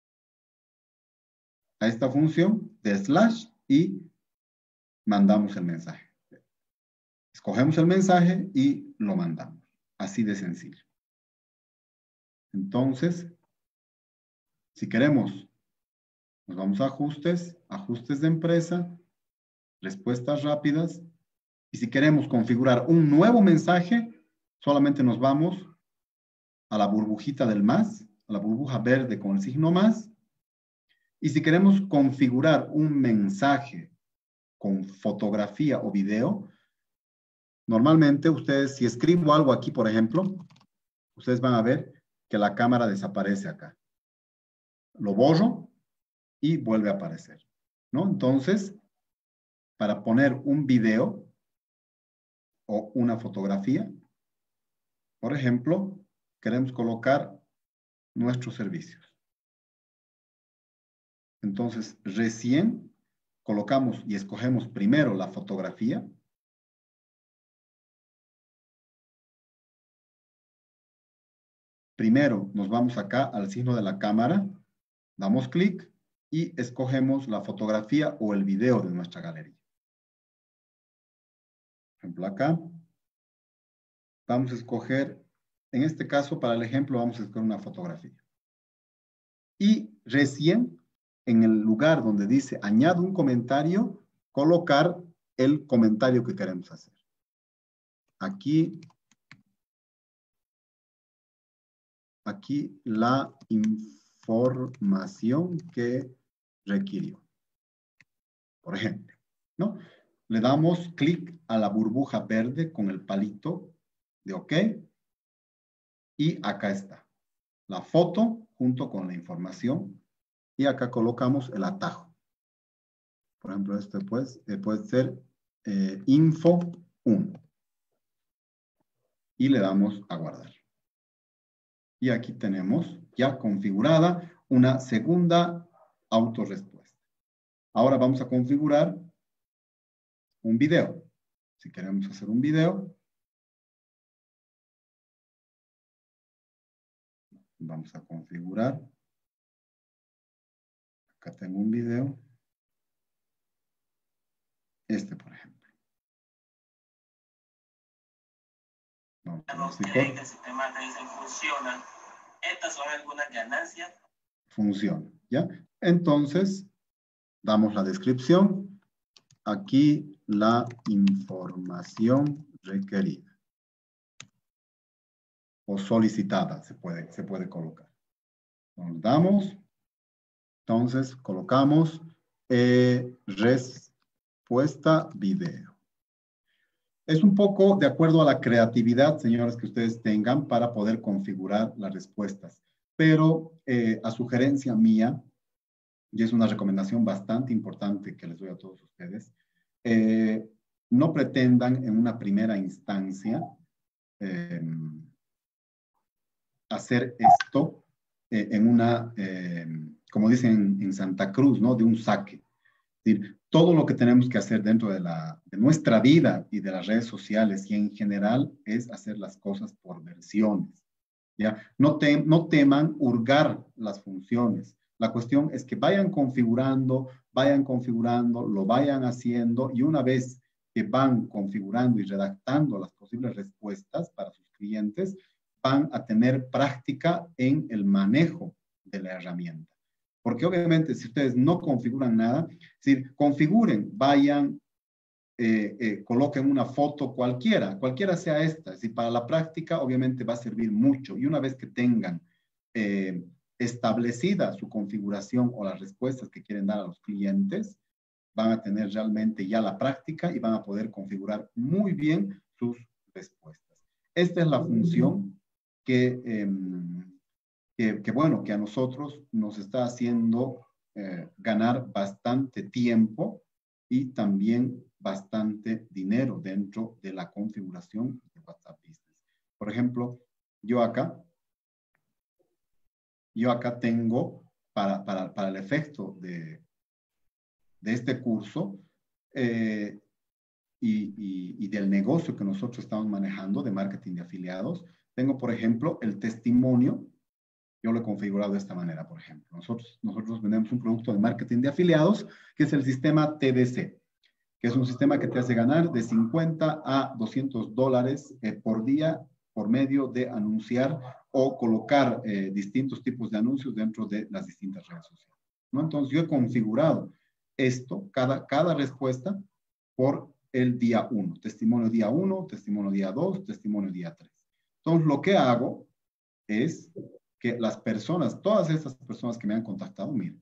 a esta función de slash y mandamos el mensaje. Escogemos el mensaje y lo mandamos. Así de sencillo. Entonces, si queremos, nos vamos a ajustes, ajustes de empresa, respuestas rápidas. Y si queremos configurar un nuevo mensaje, solamente nos vamos a la burbujita del más, a la burbuja verde con el signo más. Y si queremos configurar un mensaje con fotografía o video, normalmente ustedes, si escribo algo aquí, por ejemplo, ustedes van a ver que la cámara desaparece acá. Lo borro y vuelve a aparecer, ¿no? Entonces, para poner un video o una fotografía, por ejemplo, queremos colocar nuestros servicios. Entonces, recién colocamos y escogemos primero la fotografía. Primero nos vamos acá al signo de la cámara, damos clic y escogemos la fotografía o el video de nuestra galería. Por ejemplo, acá vamos a escoger, en este caso, para el ejemplo, vamos a escoger una fotografía. Y recién, en el lugar donde dice añado un comentario, colocar el comentario que queremos hacer. Aquí la información que requirió. Por ejemplo, ¿no? Le damos clic a la burbuja verde con el palito de OK. Y acá está. La foto junto con la información. Y acá colocamos el atajo. Por ejemplo, este pues, puede ser info 1. Y le damos a guardar. Y aquí tenemos ya configurada una segunda autorrespuesta. Ahora vamos a configurar un video. Si queremos hacer un video, vamos a configurar. Acá tengo un video. Este, por ejemplo. Vamos a el sistema funciona Estas son algunas ganancias. Funciona, ¿ya? Entonces, damos la descripción. Aquí la información requerida o solicitada se puede colocar. Nos damos, entonces colocamos respuesta video. Es un poco de acuerdo a la creatividad, señores, que ustedes tengan para poder configurar las respuestas. Pero a sugerencia mía, y es una recomendación bastante importante que les doy a todos ustedes, no pretendan en una primera instancia hacer esto en una, como dicen en Santa Cruz, ¿no? De un saque. Es decir, todo lo que tenemos que hacer dentro de nuestra vida y de las redes sociales y en general es hacer las cosas por versiones, ¿ya? No teman hurgar las funciones. La cuestión es que vayan configurando, lo vayan haciendo y una vez que van configurando y redactando las posibles respuestas para sus clientes, van a tener práctica en el manejo de la herramienta. Porque obviamente si ustedes no configuran nada, es decir, configuren, vayan, coloquen una foto cualquiera sea esta. Es decir, para la práctica obviamente va a servir mucho. Y una vez que tengan establecida su configuración o las respuestas que quieren dar a los clientes, van a tener realmente ya la práctica y van a poder configurar muy bien sus respuestas. Esta es la función que a nosotros nos está haciendo ganar bastante tiempo y también bastante dinero dentro de la configuración de WhatsApp Business. Por ejemplo, yo acá tengo, para el efecto de este curso y del negocio que nosotros estamos manejando de marketing de afiliados, tengo, por ejemplo, el testimonio. Yo lo he configurado de esta manera, por ejemplo. Nosotros vendemos un producto de marketing de afiliados, que es el sistema TDC, que es un sistema que te hace ganar de 50 a $200 por día por medio de anunciar o colocar distintos tipos de anuncios dentro de las distintas redes sociales, ¿no? Entonces, yo he configurado esto, cada respuesta, por el día 1. Testimonio día 1, testimonio día 2, testimonio día 3. Entonces, lo que hago es que las personas, todas estas personas que me han contactado, miren,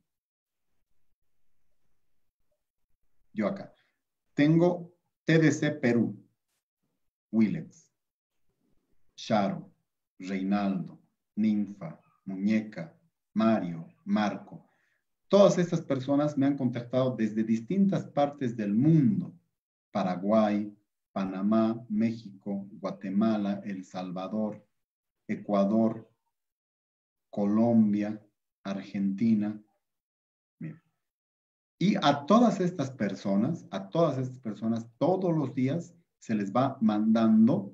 yo acá tengo TDC Perú, Willens, Charo, Reinaldo, Ninfa, Muñeca, Mario, Marco. Todas estas personas me han contactado desde distintas partes del mundo: Paraguay, Panamá, México, Guatemala, El Salvador, Ecuador, Colombia, Argentina. Miren. Y a todas estas personas, todos los días se les va mandando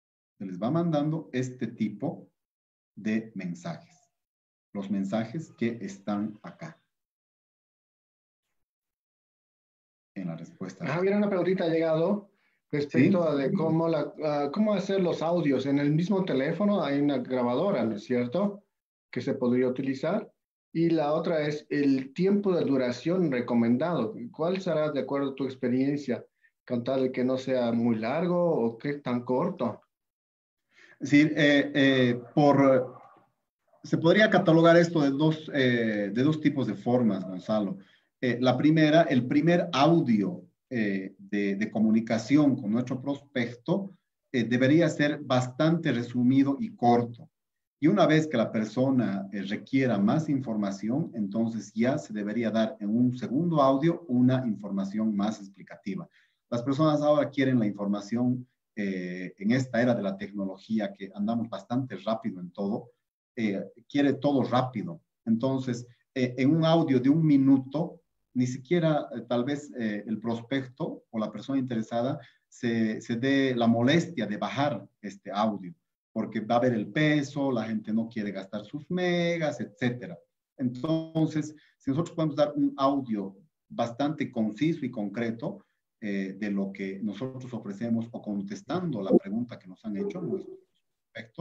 este tipo de mensajes. Los mensajes que están acá. En la respuesta. Javier, una preguntita ha llegado respecto a de cómo hacer los audios. En el mismo teléfono hay una grabadora, ¿no es cierto?, que se podría utilizar. Y la otra es el tiempo de duración recomendado. ¿Cuál será, de acuerdo a tu experiencia, con tal de que no sea muy largo o que tan corto? Sí, se podría catalogar esto de dos tipos de formas, Gonzalo. La primera, el primer audio de comunicación con nuestro prospecto debería ser bastante resumido y corto. Y una vez que la persona requiera más información, entonces ya se debería dar en un segundo audio una información más explicativa. Las personas ahora quieren la información en esta era de la tecnología, que andamos bastante rápido en todo, quiere todo rápido. Entonces, en un audio de 1 minuto, ni siquiera tal vez el prospecto o la persona interesada se dé la molestia de bajar este audio, porque va a haber el peso, la gente no quiere gastar sus megas, etcétera. Entonces, si nosotros podemos dar un audio bastante conciso y concreto de lo que nosotros ofrecemos o contestando la pregunta que nos han hecho nuestros prospectos,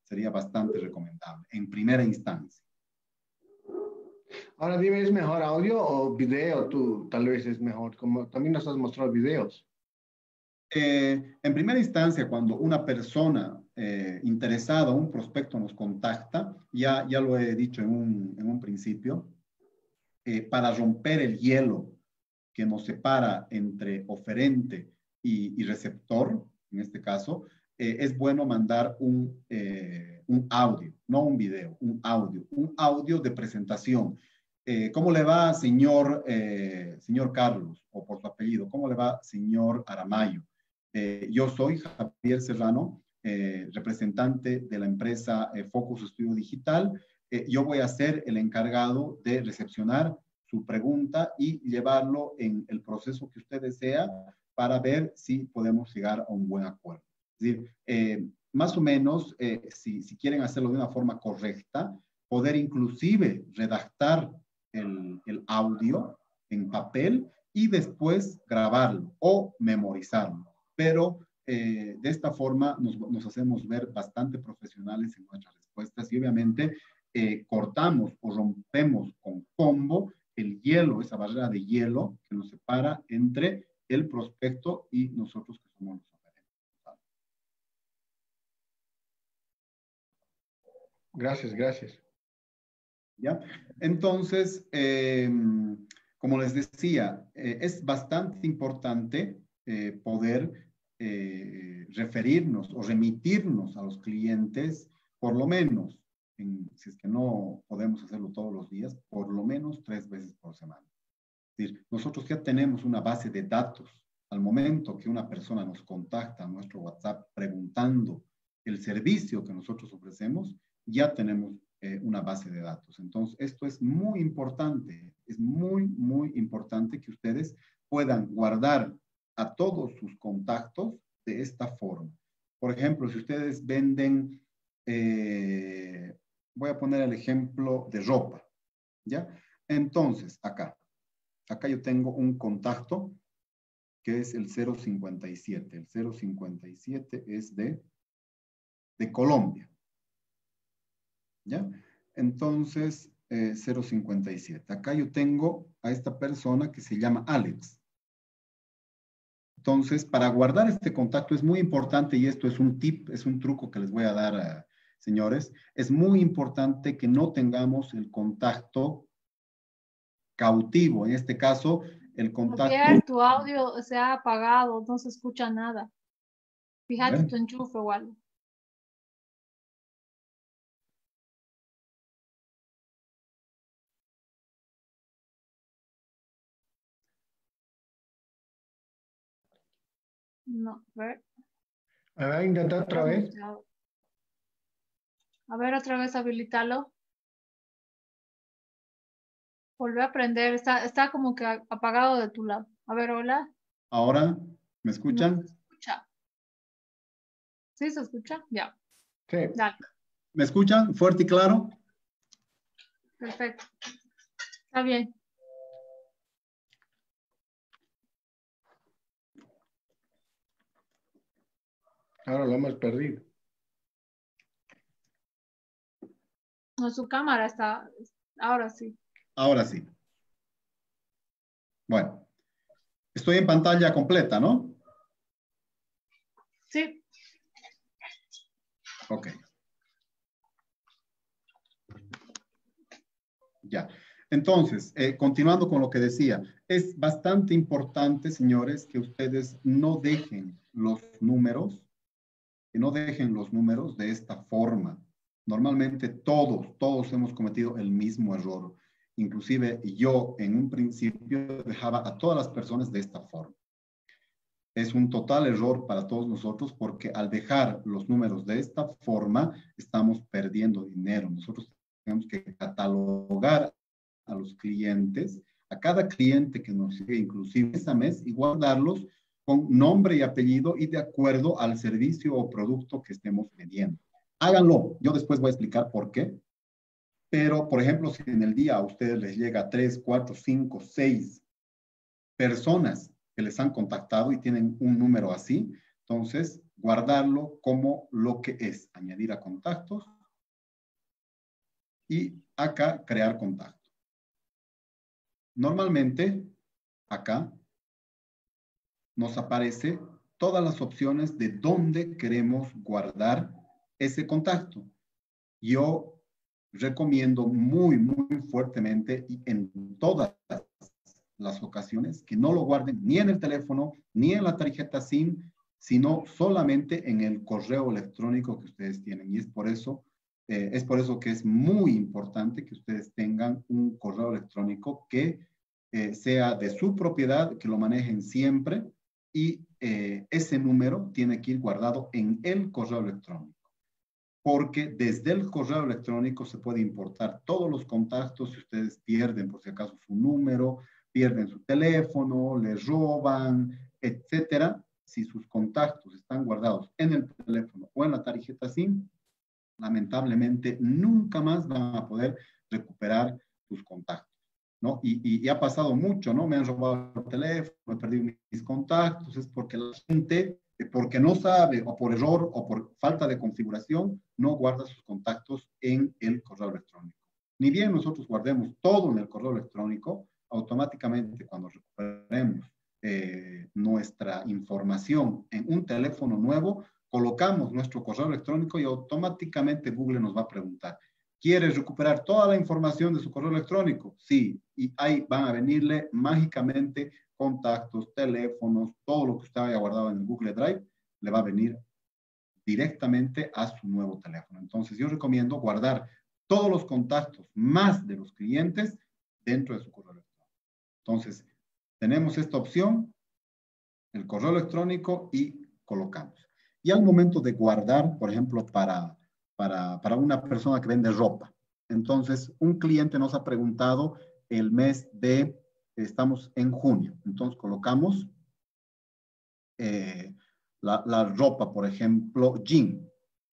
sería bastante recomendable en primera instancia. Ahora dime, ¿es mejor audio o video? Tú tal vez es mejor, como también nos has mostrado videos. En primera instancia, cuando una persona interesada, un prospecto nos contacta, ya lo he dicho en un principio, para romper el hielo que nos separa entre oferente y receptor, en este caso, es bueno mandar un audio, no un video, un audio de presentación. ¿Cómo le va, señor Carlos? O por su apellido, ¿cómo le va, señor Aramayo? Yo soy Javier Serrano, representante de la empresa Focus Estudio Digital. Yo voy a ser el encargado de recepcionar su pregunta y llevarlo en el proceso que usted desea para ver si podemos llegar a un buen acuerdo. Es decir, más o menos, si quieren hacerlo de una forma correcta, poder inclusive redactar el audio en papel y después grabarlo o memorizarlo. Pero de esta forma nos hacemos ver bastante profesionales en nuestras respuestas y obviamente cortamos o rompemos con combo el hielo, esa barrera de hielo que nos separa entre el prospecto y nosotros que somos los oferentes. Gracias, gracias. ¿Ya? Entonces, como les decía, es bastante importante poder referirnos o remitirnos a los clientes, por lo menos, si es que no podemos hacerlo todos los días, por lo menos 3 veces por semana. Es decir, nosotros ya tenemos una base de datos. Al momento que una persona nos contacta a nuestro WhatsApp preguntando el servicio que nosotros ofrecemos, ya tenemos una base de datos. Entonces, esto es muy importante. Es muy, muy importante que ustedes puedan guardar a todos sus contactos de esta forma. Por ejemplo, si ustedes venden, voy a poner el ejemplo de ropa, ¿ya? Entonces, acá yo tengo un contacto que es el 057. El 057 es de Colombia, ¿ya? Entonces, 057. Acá yo tengo a esta persona que se llama Alex. Entonces, para guardar este contacto es muy importante, y esto es un tip, es un truco que les voy a dar, señores, es muy importante que no tengamos el contacto cautivo. En este caso, el contacto... Javier, tu audio se ha apagado, no se escucha nada. Fíjate tu enchufe o algo. No, a ver. A ver, intentar otra vez. A ver, otra vez habilitarlo. Volví a prender, está como que apagado de tu lado. A ver, hola. Ahora, ¿me escuchan? No se escucha. ¿Sí se escucha? Ya. Sí. Dale. ¿Me escuchan? ¿Fuerte y claro? Perfecto. Está bien. Ahora lo hemos perdido. No, su cámara está, ahora sí. Ahora sí. Bueno, estoy en pantalla completa, ¿no? Sí. Ok. Ya. Entonces, continuando con lo que decía, es bastante importante, señores, que ustedes no dejen los números, de esta forma. Normalmente todos hemos cometido el mismo error. Inclusive yo en un principio dejaba a todas las personas de esta forma. Es un total error para todos nosotros porque al dejar los números de esta forma estamos perdiendo dinero. Nosotros tenemos que catalogar a los clientes, a cada cliente que nos sigue inclusive ese mes, y guardarlos con nombre y apellido y de acuerdo al servicio o producto que estemos vendiendo. Háganlo. Yo después voy a explicar por qué. Pero, por ejemplo, si en el día a ustedes les llega 3, 4, 5, 6 personas que les han contactado y tienen un número así, Entonces, guardarlo como lo que es, añadir a contactos y acá crear contacto. Normalmente, acá nos aparece todas las opciones de dónde queremos guardar ese contacto. Yo recomiendo muy, muy fuertemente y en todas las ocasiones que no lo guarden ni en el teléfono, ni en la tarjeta SIM, sino solamente en el correo electrónico que ustedes tienen. Y es por eso que es muy importante que ustedes tengan un correo electrónico que sea de su propiedad, que lo manejen siempre, y ese número tiene que ir guardado en el correo electrónico. Porque desde el correo electrónico se puede importar todos los contactos. Si ustedes pierden, por si acaso, su número, pierden su teléfono, les roban, etcétera. Si sus contactos están guardados en el teléfono o en la tarjeta SIM, lamentablemente nunca más van a poder recuperar sus contactos, ¿no? Y ha pasado mucho, ¿no? Me han robado el teléfono, he perdido mis contactos, es porque la gente, porque no sabe, o por error, o por falta de configuración, no guarda sus contactos en el correo electrónico. Ni bien nosotros guardemos todo en el correo electrónico, automáticamente cuando recuperemos nuestra información en un teléfono nuevo, colocamos nuestro correo electrónico y automáticamente Google nos va a preguntar, ¿quieres recuperar toda la información de su correo electrónico? Sí, y ahí van a venirle mágicamente contactos, teléfonos, todo lo que usted haya guardado en el Google Drive, le va a venir directamente a su nuevo teléfono. Entonces yo recomiendo guardar todos los contactos más de los clientes dentro de su correo electrónico. Entonces, tenemos esta opción, el correo electrónico, y colocamos. Y al momento de guardar, por ejemplo, para una persona que vende ropa, entonces un cliente nos ha preguntado el mes de, estamos en junio, entonces colocamos la ropa, por ejemplo, jean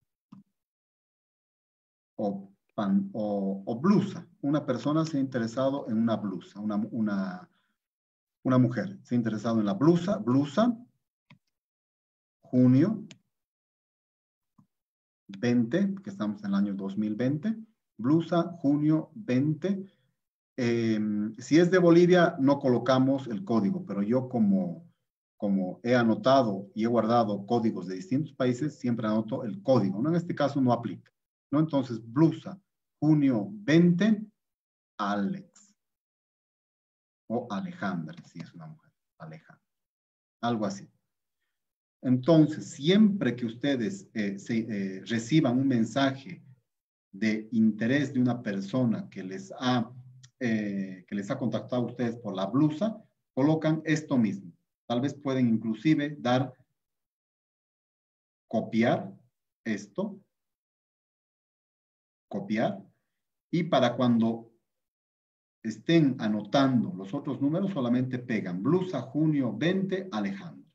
o blusa. Una persona se ha interesado en una blusa, una mujer se ha interesado en la blusa, junio 20, que estamos en el año 2020, blusa, junio 20. Si es de Bolivia, no colocamos el código, pero yo como he anotado y he guardado códigos de distintos países, siempre anoto el código, ¿no? En este caso no aplica, ¿no? Entonces, blusa, junio 20, Alex. O Alejandra, si es una mujer, Alejandra. Algo así. Entonces, siempre que ustedes reciban un mensaje de interés de una persona que les ha contactado a ustedes por la blusa, colocan esto mismo. Tal vez pueden inclusive copiar esto, y para cuando estén anotando los otros números, solamente pegan blusa, junio 20, Alejandro.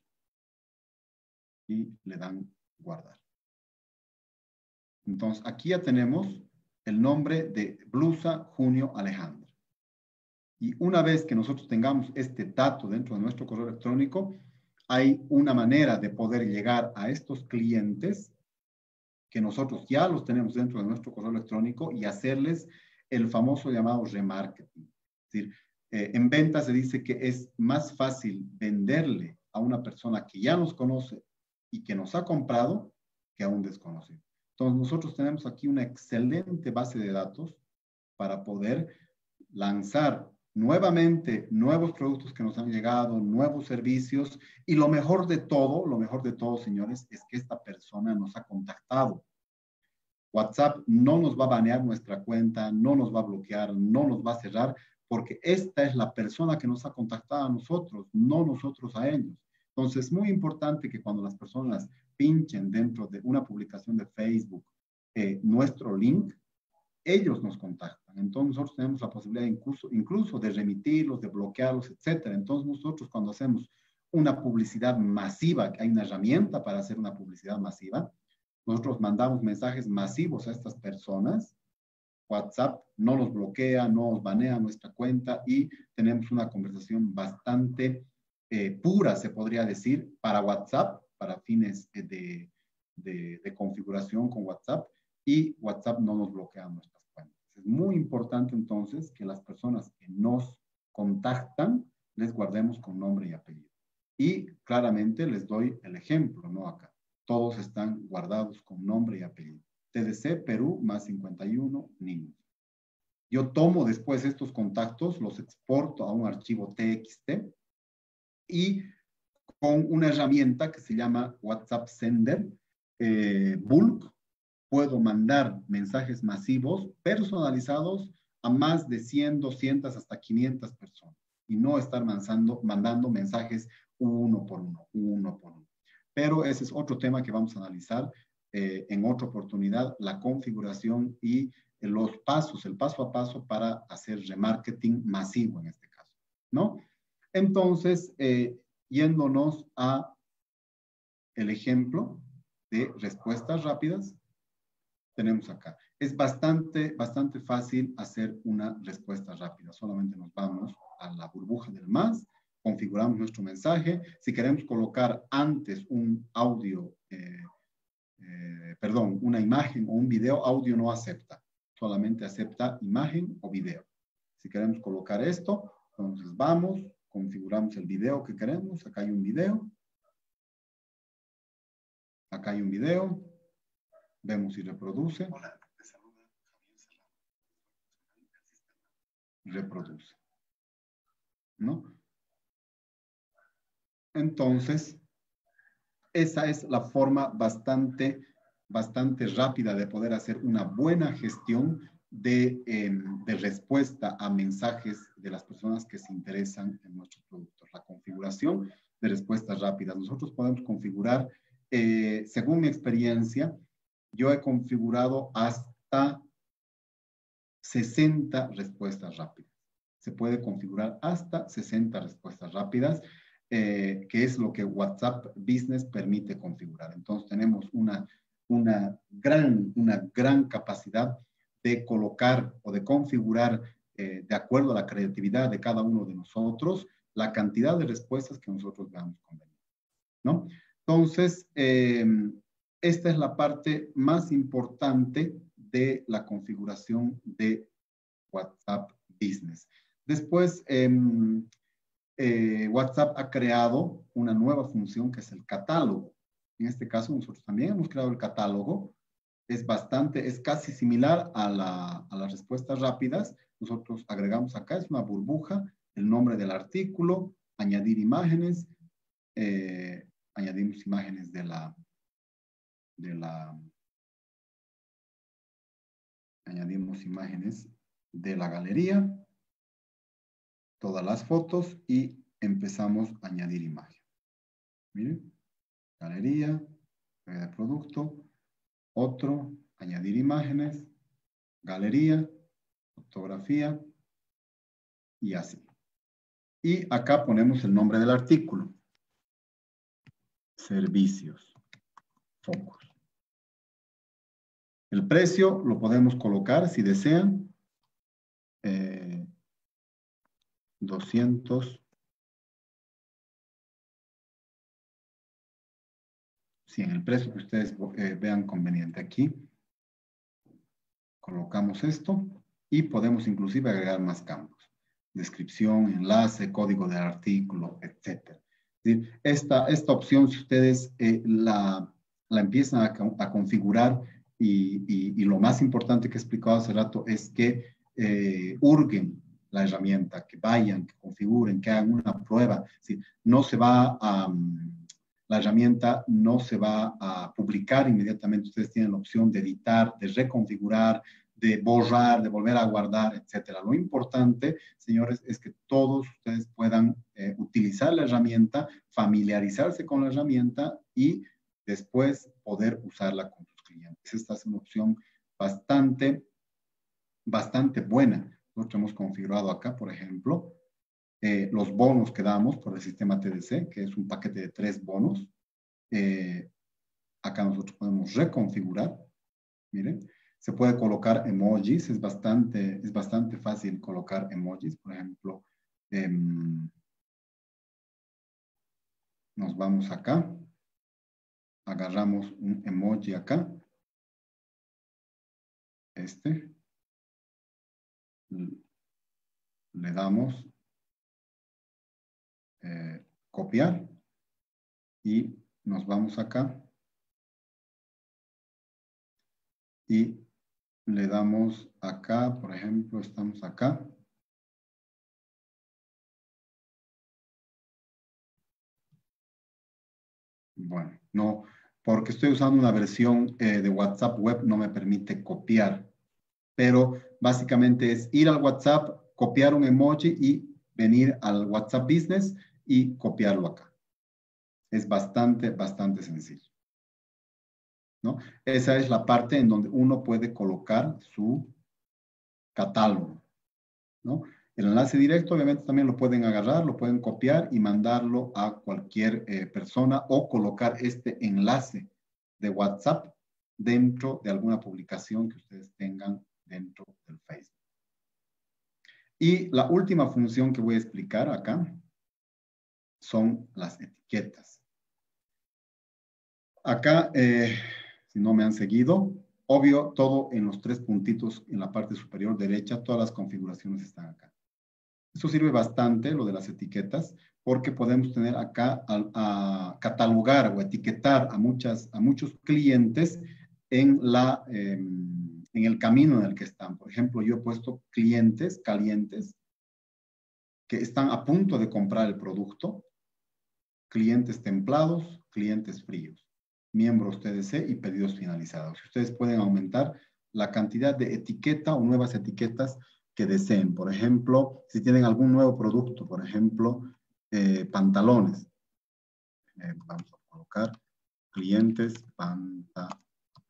Y le dan guardar. Entonces, aquí ya tenemos el nombre de blusa, junio, Alejandro. Y una vez que nosotros tengamos este dato dentro de nuestro correo electrónico, hay una manera de poder llegar a estos clientes que nosotros ya los tenemos dentro de nuestro correo electrónico y hacerles el famoso llamado remarketing. Es decir, en venta se dice que es más fácil venderle a una persona que ya nos conoce y que nos ha comprado que a un desconocido. Entonces nosotros tenemos aquí una excelente base de datos para poder lanzar nuevamente nuevos productos que nos han llegado, nuevos servicios, y lo mejor de todo, señores, es que esta persona nos ha contactado. WhatsApp no nos va a banear nuestra cuenta, no nos va a bloquear, no nos va a cerrar, porque esta es la persona que nos ha contactado a nosotros, no nosotros a ellos. Entonces, es muy importante que cuando las personas pinchen dentro de una publicación de Facebook nuestro link, ellos nos contactan. Entonces, nosotros tenemos la posibilidad incluso de remitirlos, de bloquearlos, etc. Entonces, nosotros cuando hacemos una publicidad masiva, que hay una herramienta para hacer una publicidad masiva, nosotros mandamos mensajes masivos a estas personas. WhatsApp no los bloquea, no nos banea nuestra cuenta y tenemos una conversación bastante pura, se podría decir, para WhatsApp, para fines de configuración con WhatsApp, y WhatsApp no nos bloquea nuestras cuentas. Es muy importante entonces que las personas que nos contactan les guardemos con nombre y apellido. Y claramente les doy el ejemplo, ¿no? Acá. Todos están guardados con nombre y apellido. TDC Perú más 51 niños. Yo tomo después estos contactos, los exporto a un archivo TXT y con una herramienta que se llama WhatsApp Sender, bulk, puedo mandar mensajes masivos personalizados a más de 100, 200, hasta 500 personas y no estar mandando mensajes uno por uno. Pero ese es otro tema que vamos a analizar en otra oportunidad, la configuración y los pasos, el paso a paso para hacer remarketing masivo en este caso, ¿no? Entonces, yéndonos a el ejemplo de respuestas rápidas, tenemos acá. Es bastante fácil hacer una respuesta rápida. Solamente nos vamos a la burbuja del más, configuramos nuestro mensaje. Si queremos colocar antes un audio, una imagen o un video, audio no acepta. Solamente acepta imagen o video. Si queremos colocar esto, entonces vamos, configuramos el video que queremos. Acá hay un video. Acá hay un video. Vemos si reproduce. Hola, te saluda Javier Serrano. Reproduce. ¿No? Entonces, esa es la forma bastante rápida de poder hacer una buena gestión de respuesta a mensajes de las personas que se interesan en nuestros productos. La configuración de respuestas rápidas. Nosotros podemos configurar, según mi experiencia, yo he configurado hasta 60 respuestas rápidas. Se puede configurar hasta 60 respuestas rápidas, que es lo que WhatsApp Business permite configurar. Entonces tenemos una gran capacidad de colocar o de configurar, de acuerdo a la creatividad de cada uno de nosotros, la cantidad de respuestas que nosotros veamos conveniente, ¿no? Entonces, esta es la parte más importante de la configuración de WhatsApp Business. Después, WhatsApp ha creado una nueva función que es el catálogo. En este caso, nosotros también hemos creado el catálogo. Es casi similar a las respuestas rápidas. Nosotros agregamos acá, es una burbuja, el nombre del artículo, añadir imágenes, añadimos imágenes añadimos imágenes de la galería, todas las fotos y empezamos a añadir imagen. Miren, galería, de producto, otro, añadir imágenes, galería, fotografía y así. Y acá ponemos el nombre del artículo. Servicios, focos. El precio lo podemos colocar, si desean, 200. Sí, en el precio que ustedes vean conveniente aquí. Colocamos esto y podemos inclusive agregar más campos. Descripción, enlace, código del artículo, etc. Esta opción, si ustedes la empiezan a configurar, y lo más importante que he explicado hace rato es que hurguen la herramienta, que vayan, que configuren, que hagan una prueba. ¿Sí? No se va a... la herramienta no se va a publicar inmediatamente. Ustedes tienen la opción de editar, de reconfigurar, de borrar, de volver a guardar, etcétera. Lo importante, señores, es que todos ustedes puedan utilizar la herramienta, familiarizarse con la herramienta y después poder usarla con sus clientes. Esta es una opción bastante buena. Nosotros hemos configurado acá, por ejemplo, los bonos que damos por el sistema TDC, que es un paquete de 3 bonos. Acá nosotros podemos reconfigurar. Miren, se puede colocar emojis. Es bastante fácil colocar emojis. Por ejemplo, nos vamos acá agarramos un emoji acá. Le damos copiar y nos vamos acá y le damos acá, por ejemplo, estamos acá. Bueno, no, porque estoy usando una versión de WhatsApp web, no me permite copiar. Pero básicamente es ir al WhatsApp, copiar un emoji y venir al WhatsApp Business y copiarlo acá. Es bastante, bastante sencillo, ¿no? Esa es la parte en donde uno puede colocar su catálogo, ¿no? El enlace directo, obviamente, también lo pueden agarrar, lo pueden copiar y mandarlo a cualquier persona o colocar este enlace de WhatsApp dentro de alguna publicación que ustedes tengan dentro del Facebook. Y la última función que voy a explicar acá son las etiquetas. Acá, si no me han seguido, obvio, todo en los 3 puntitos en la parte superior derecha, todas las configuraciones están acá. Esto sirve bastante, lo de las etiquetas, porque podemos tener acá a catalogar o etiquetar a muchos clientes en el camino en el que están. Por ejemplo, yo he puesto clientes calientes que están a punto de comprar el producto, clientes templados, clientes fríos, miembros TDC y pedidos finalizados. Ustedes pueden aumentar la cantidad de etiqueta o nuevas etiquetas que deseen. Por ejemplo, si tienen algún nuevo producto, por ejemplo, pantalones. Vamos a colocar clientes pantalones.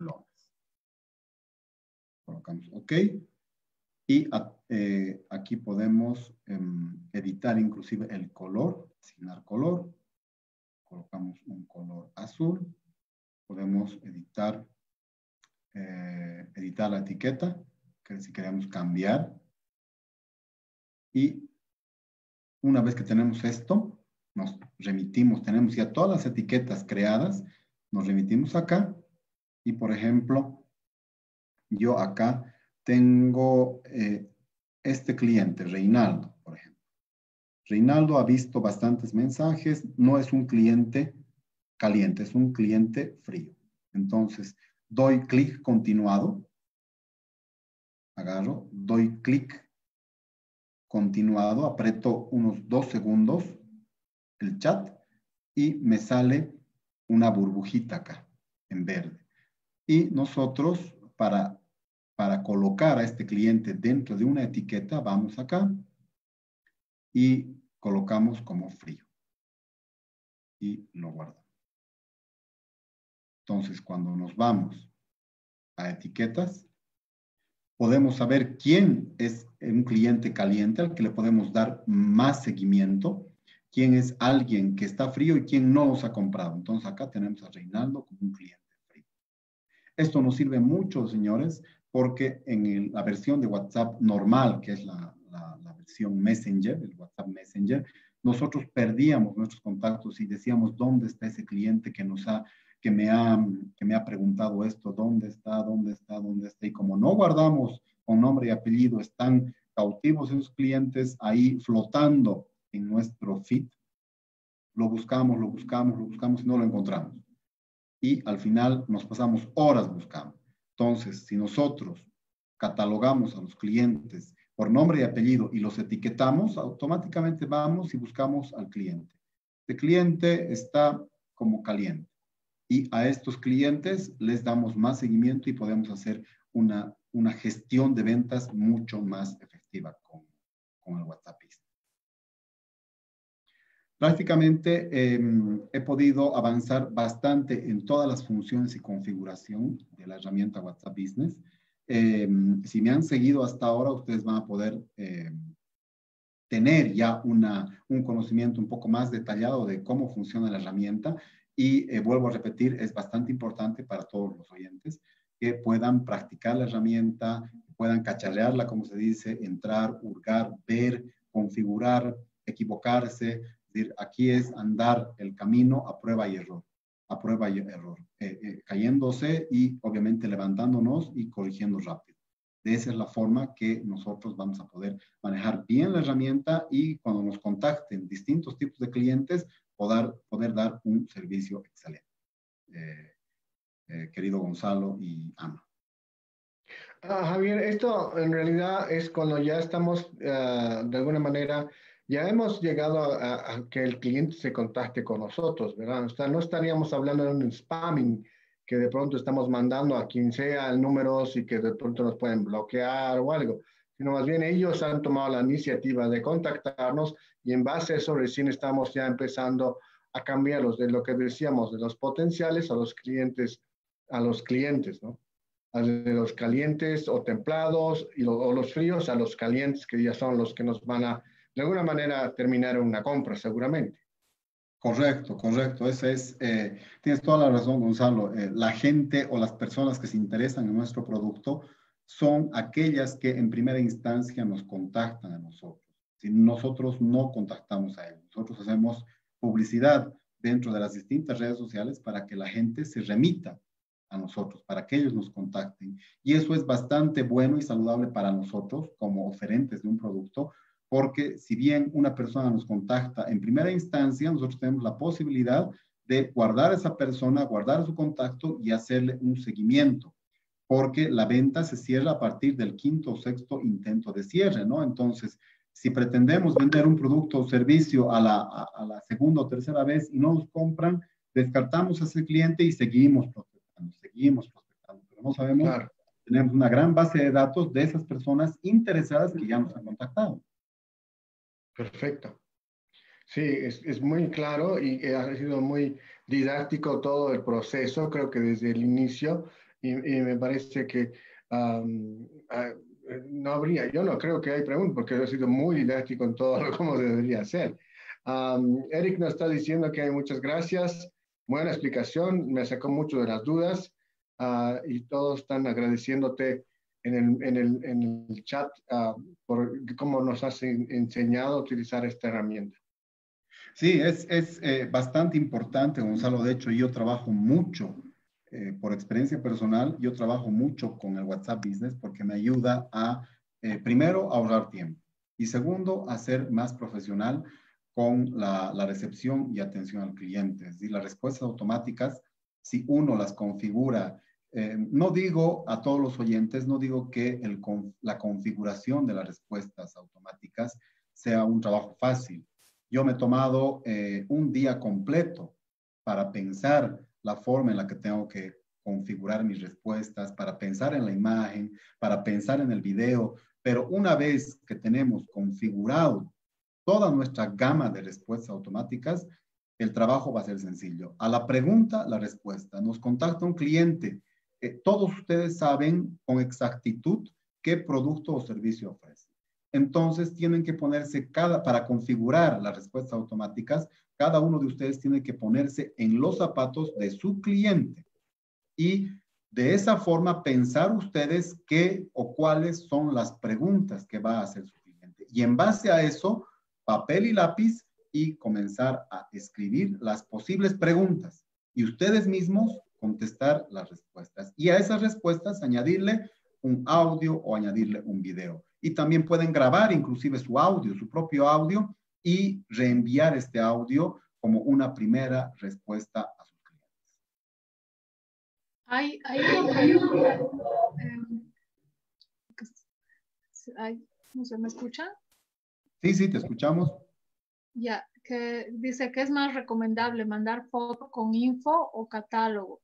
Colocamos OK. Y aquí podemos editar inclusive el color, asignar color. Colocamos un color azul. Podemos editar la etiqueta, que si queremos cambiar. Y una vez que tenemos esto, nos remitimos, tenemos ya todas las etiquetas creadas, nos remitimos acá y, por ejemplo, yo acá tengo este cliente, Reinaldo, por ejemplo. Reinaldo ha visto bastantes mensajes, no es un cliente caliente, es un cliente frío. Entonces, doy clic continuado, agarro, doy clic continuado, aprieto unos 2 segundos el chat y me sale una burbujita acá en verde. Y nosotros, para colocar a este cliente dentro de una etiqueta, vamos acá y colocamos como frío. Y lo guardamos. Entonces, cuando nos vamos a etiquetas, podemos saber quién es un cliente caliente al que le podemos dar más seguimiento, quién es alguien que está frío y quién no nos ha comprado. Entonces, acá tenemos a Reinaldo como un cliente frío. Esto nos sirve mucho, señores, porque en la versión de WhatsApp normal, que es la versión Messenger, el WhatsApp Messenger, nosotros perdíamos nuestros contactos y decíamos dónde está ese cliente que me ha preguntado esto, dónde está. Y como no guardamos con nombre y apellido, están cautivos esos clientes ahí flotando en nuestro feed. Lo buscamos y no lo encontramos. Y al final nos pasamos horas buscando. Entonces, si nosotros catalogamos a los clientes por nombre y apellido y los etiquetamos, automáticamente vamos y buscamos al cliente. El cliente está como caliente. Y a estos clientes les damos más seguimiento y podemos hacer una gestión de ventas mucho más efectiva con el WhatsApp Business. Prácticamente he podido avanzar bastante en todas las funciones y configuración de la herramienta WhatsApp Business. Si me han seguido hasta ahora, ustedes van a poder tener ya un conocimiento un poco más detallado de cómo funciona la herramienta. Y vuelvo a repetir, es bastante importante para todos los oyentes que puedan practicar la herramienta, puedan cacharrearla, como se dice, entrar, hurgar, ver, configurar, equivocarse. Es decir, aquí es andar el camino a prueba y error. a prueba y error, cayéndose y obviamente levantándonos y corrigiendo rápido. De esa es la forma que nosotros vamos a poder manejar bien la herramienta y cuando nos contacten distintos tipos de clientes, poder dar un servicio excelente. Querido Gonzalo y Ana. Javier, esto en realidad es cuando ya estamos, de alguna manera, ya hemos llegado a que el cliente se contacte con nosotros, ¿verdad? O sea, no estaríamos hablando de un spamming que de pronto estamos mandando a quien sea números y que de pronto nos pueden bloquear o algo, sino más bien ellos han tomado la iniciativa de contactarnos y en base a eso recién estamos ya empezando a cambiarlos de lo que decíamos, de los potenciales a los clientes, ¿no? De los calientes o templados o los fríos a los calientes, que ya son los que nos van a, de alguna manera, terminar una compra, seguramente. Correcto, correcto. Tienes toda la razón, Gonzalo. La gente o las personas que se interesan en nuestro producto son aquellas que en primera instancia nos contactan a nosotros. Si nosotros no contactamos a ellos, nosotros hacemos publicidad dentro de las distintas redes sociales para que la gente se remita a nosotros, para que ellos nos contacten. Y eso es bastante bueno y saludable para nosotros como oferentes de un producto, porque si bien una persona nos contacta en primera instancia, nosotros tenemos la posibilidad de guardar a esa persona, guardar su contacto y hacerle un seguimiento, porque la venta se cierra a partir del quinto o sexto intento de cierre, ¿no? Entonces, si pretendemos vender un producto o servicio a la segunda o tercera vez y no nos compran, descartamos a ese cliente y seguimos prospectando, pero no sabemos, claro. Tenemos una gran base de datos de esas personas interesadas que ya nos han contactado. Perfecto. Sí, es muy claro y ha sido muy didáctico todo el proceso, creo que desde el inicio, y me parece que no habría, yo no creo que hay preguntas, porque ha sido muy didáctico en todo lo como debería ser. Eric nos está diciendo que hay muchas gracias, buena explicación, me sacó mucho de las dudas, y todos están agradeciéndote en el chat por cómo nos has enseñado a utilizar esta herramienta. Sí, es bastante importante, Gonzalo. De hecho, yo trabajo mucho, por experiencia personal, yo trabajo mucho con el WhatsApp Business porque me ayuda a, primero, ahorrar tiempo y segundo, a ser más profesional con la recepción y atención al cliente. Es decir, las respuestas automáticas, si uno las configura, no digo a todos los oyentes, no digo que la configuración de las respuestas automáticas sea un trabajo fácil. Yo me he tomado un día completo para pensar la forma en la que tengo que configurar mis respuestas, para pensar en la imagen, para pensar en el video, pero una vez que tenemos configurado toda nuestra gama de respuestas automáticas, el trabajo va a ser sencillo. A la pregunta, la respuesta. Nos contacta un cliente. Todos ustedes saben con exactitud qué producto o servicio ofrece. Entonces, tienen que ponerse para configurar las respuestas automáticas, cada uno de ustedes tiene que ponerse en los zapatos de su cliente. Y de esa forma, pensar ustedes qué o cuáles son las preguntas que va a hacer su cliente. Y en base a eso, papel y lápiz y comenzar a escribir las posibles preguntas. Y ustedes mismos contestar las respuestas. Y a esas respuestas añadirle un audio o añadirle un video. Y también pueden grabar inclusive su audio, su propio audio, y reenviar este audio como una primera respuesta a sus clientes. Hay una pregunta. ¿No se me escucha? Sí, te escuchamos. Ya, que dice que es más recomendable mandar foto con info o catálogo.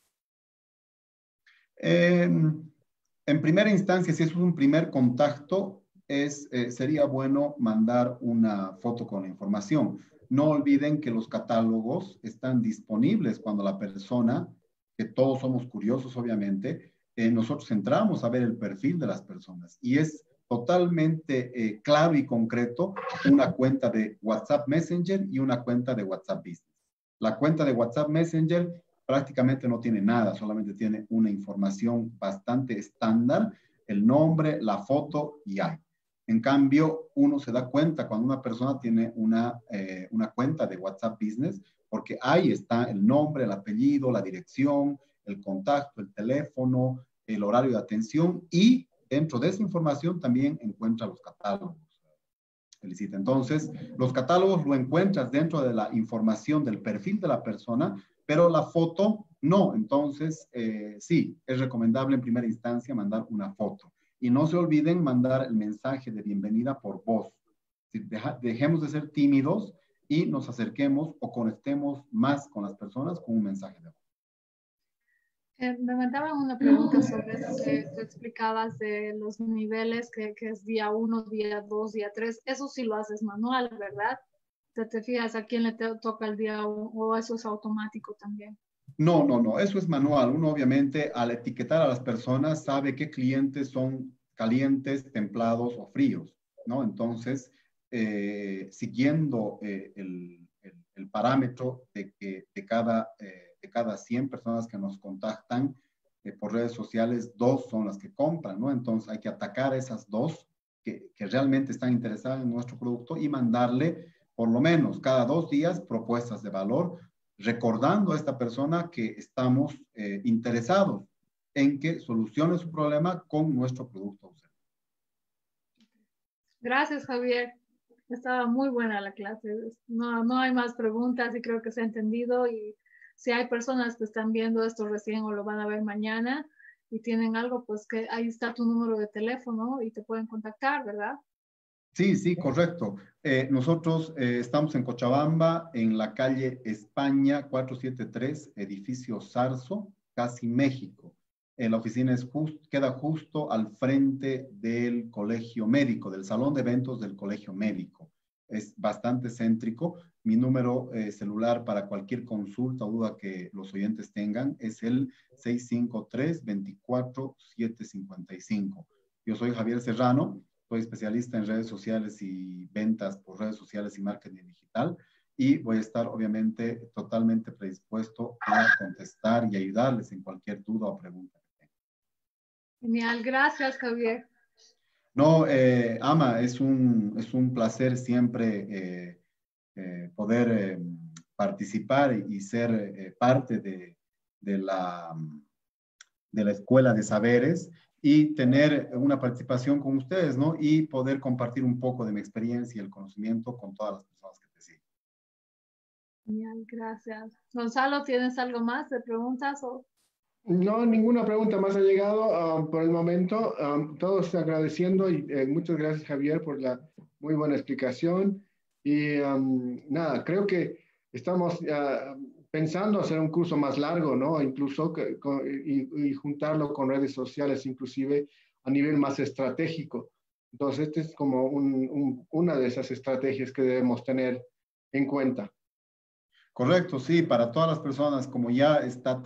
En primera instancia, si es un primer contacto, sería bueno mandar una foto con la información. No olviden que los catálogos están disponibles cuando la persona, que todos somos curiosos obviamente, nosotros entramos a ver el perfil de las personas y es totalmente claro y concreto una cuenta de WhatsApp Messenger y una cuenta de WhatsApp Business. La cuenta de WhatsApp Messenger prácticamente no tiene nada, solamente tiene una información bastante estándar, el nombre, la foto y hay. En cambio, uno se da cuenta cuando una persona tiene una cuenta de WhatsApp Business, porque ahí está el nombre, el apellido, la dirección, el contacto, el teléfono, el horario de atención, y dentro de esa información también encuentra los catálogos. Felicita. Entonces, los catálogos lo encuentras dentro de la información del perfil de la persona, pero la foto no. Entonces, sí, es recomendable en primera instancia mandar una foto. Y no se olviden mandar el mensaje de bienvenida por voz. Dejemos de ser tímidos y nos acerquemos o conectemos más con las personas con un mensaje de voz. Me mandaban una pregunta sobre eso que tú explicabas de los niveles, que es día 1, día 2, día 3. Eso sí lo haces manual, ¿verdad? ¿Te fijas a quién le toca el día 1 o eso es automático también? No, no, no, eso es manual. Uno obviamente al etiquetar a las personas sabe qué clientes son calientes, templados o fríos, ¿no? Entonces, siguiendo el parámetro de que de cada 100 personas que nos contactan por redes sociales, 2 son las que compran, ¿no? Entonces hay que atacar a esas 2 que realmente están interesadas en nuestro producto y mandarle por lo menos cada 2 días propuestas de valor, recordando a esta persona que estamos interesados en que solucione su problema con nuestro producto. Gracias, Javier. Estaba muy buena la clase. No hay más preguntas y creo que se ha entendido. Y si hay personas que están viendo esto recién o lo van a ver mañana y tienen algo, pues que ahí está tu número de teléfono y te pueden contactar, ¿verdad? Sí, sí, correcto. Nosotros estamos en Cochabamba, en la calle España 473, edificio Zarzo, casi México. La oficina queda justo al frente del colegio médico, del salón de eventos del colegio médico. Es bastante céntrico. Mi número celular para cualquier consulta o duda que los oyentes tengan es el 653-24-755. Yo soy Javier Serrano. Soy especialista en redes sociales y ventas por redes sociales y marketing digital, y voy a estar obviamente totalmente predispuesto a contestar y ayudarles en cualquier duda o pregunta que tengan. Genial, gracias, Javier. No, Ama, es un placer siempre poder participar y ser parte de la Escuela de Saberes y tener una participación con ustedes, ¿no? Y poder compartir un poco de mi experiencia y el conocimiento con todas las personas que te siguen. Genial, gracias. Gonzalo, ¿tienes algo más de preguntas? No, ninguna pregunta más ha llegado por el momento. Todos agradeciendo y muchas gracias, Javier, por la muy buena explicación. Y nada, creo que estamos pensando hacer un curso más largo, ¿no? Incluso y juntarlo con redes sociales, inclusive a nivel más estratégico. Entonces, este es como una de esas estrategias que debemos tener en cuenta. Correcto, sí, para todas las personas, como ya estamos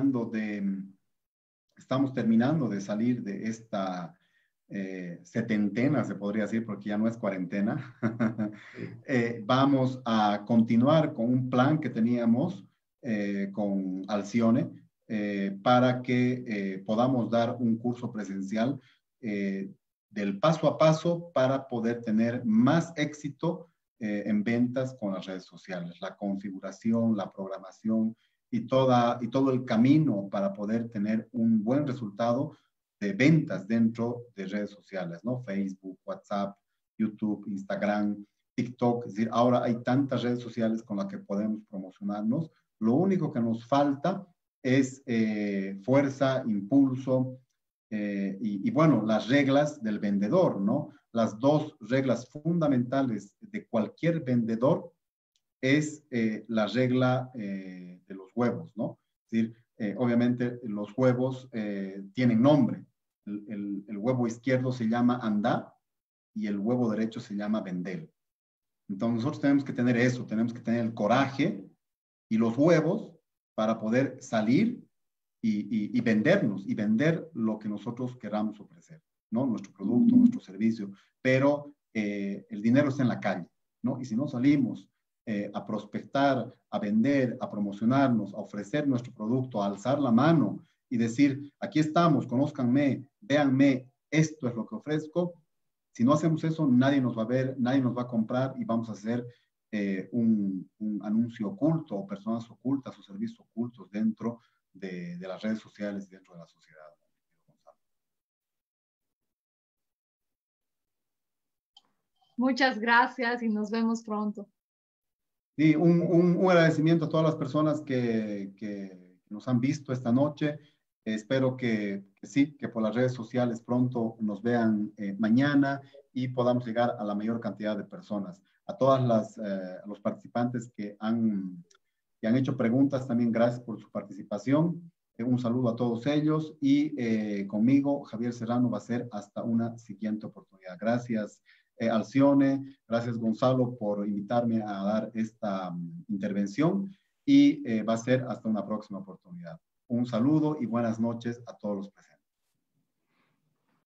terminando de salir de esta setentena, se podría decir, porque ya no es cuarentena, vamos a continuar con un plan que teníamos con Alcione para que podamos dar un curso presencial del paso a paso para poder tener más éxito en ventas con las redes sociales, la configuración, la programación y todo el camino para poder tener un buen resultado de ventas dentro de redes sociales, ¿no? Facebook, WhatsApp, YouTube, Instagram, TikTok. Es decir, ahora hay tantas redes sociales con las que podemos promocionarnos. Lo único que nos falta es fuerza, impulso y bueno, las reglas del vendedor, ¿no? Las 2 reglas fundamentales de cualquier vendedor es la regla de los huevos, ¿no? Es decir, obviamente los huevos tienen nombre. El huevo izquierdo se llama andá y el huevo derecho se llama vender. Entonces nosotros tenemos que tener eso, tenemos que tener el coraje y los huevos para poder salir y vendernos y vender lo que nosotros queramos ofrecer, ¿no? Nuestro producto, nuestro servicio, pero el dinero está en la calle, ¿no? Y si no salimos a prospectar, a vender, a promocionarnos, a ofrecer nuestro producto, a alzar la mano y decir, aquí estamos, conózcanme, véanme, esto es lo que ofrezco, Si no hacemos eso, nadie nos va a ver, nadie nos va a comprar y vamos a hacer un anuncio oculto o personas ocultas o servicios ocultos dentro de las redes sociales, dentro de la sociedad. Muchas gracias y nos vemos pronto. Sí, un agradecimiento a todas las personas que nos han visto esta noche. Espero que sí, que por las redes sociales pronto nos vean mañana y podamos llegar a la mayor cantidad de personas. A todas los participantes que han hecho preguntas, también gracias por su participación. Un saludo a todos ellos y conmigo, Javier Serrano, va a ser hasta una siguiente oportunidad. Gracias, Alcione, gracias, Gonzalo, por invitarme a dar esta intervención y va a ser hasta una próxima oportunidad. Un saludo y buenas noches a todos los presentes.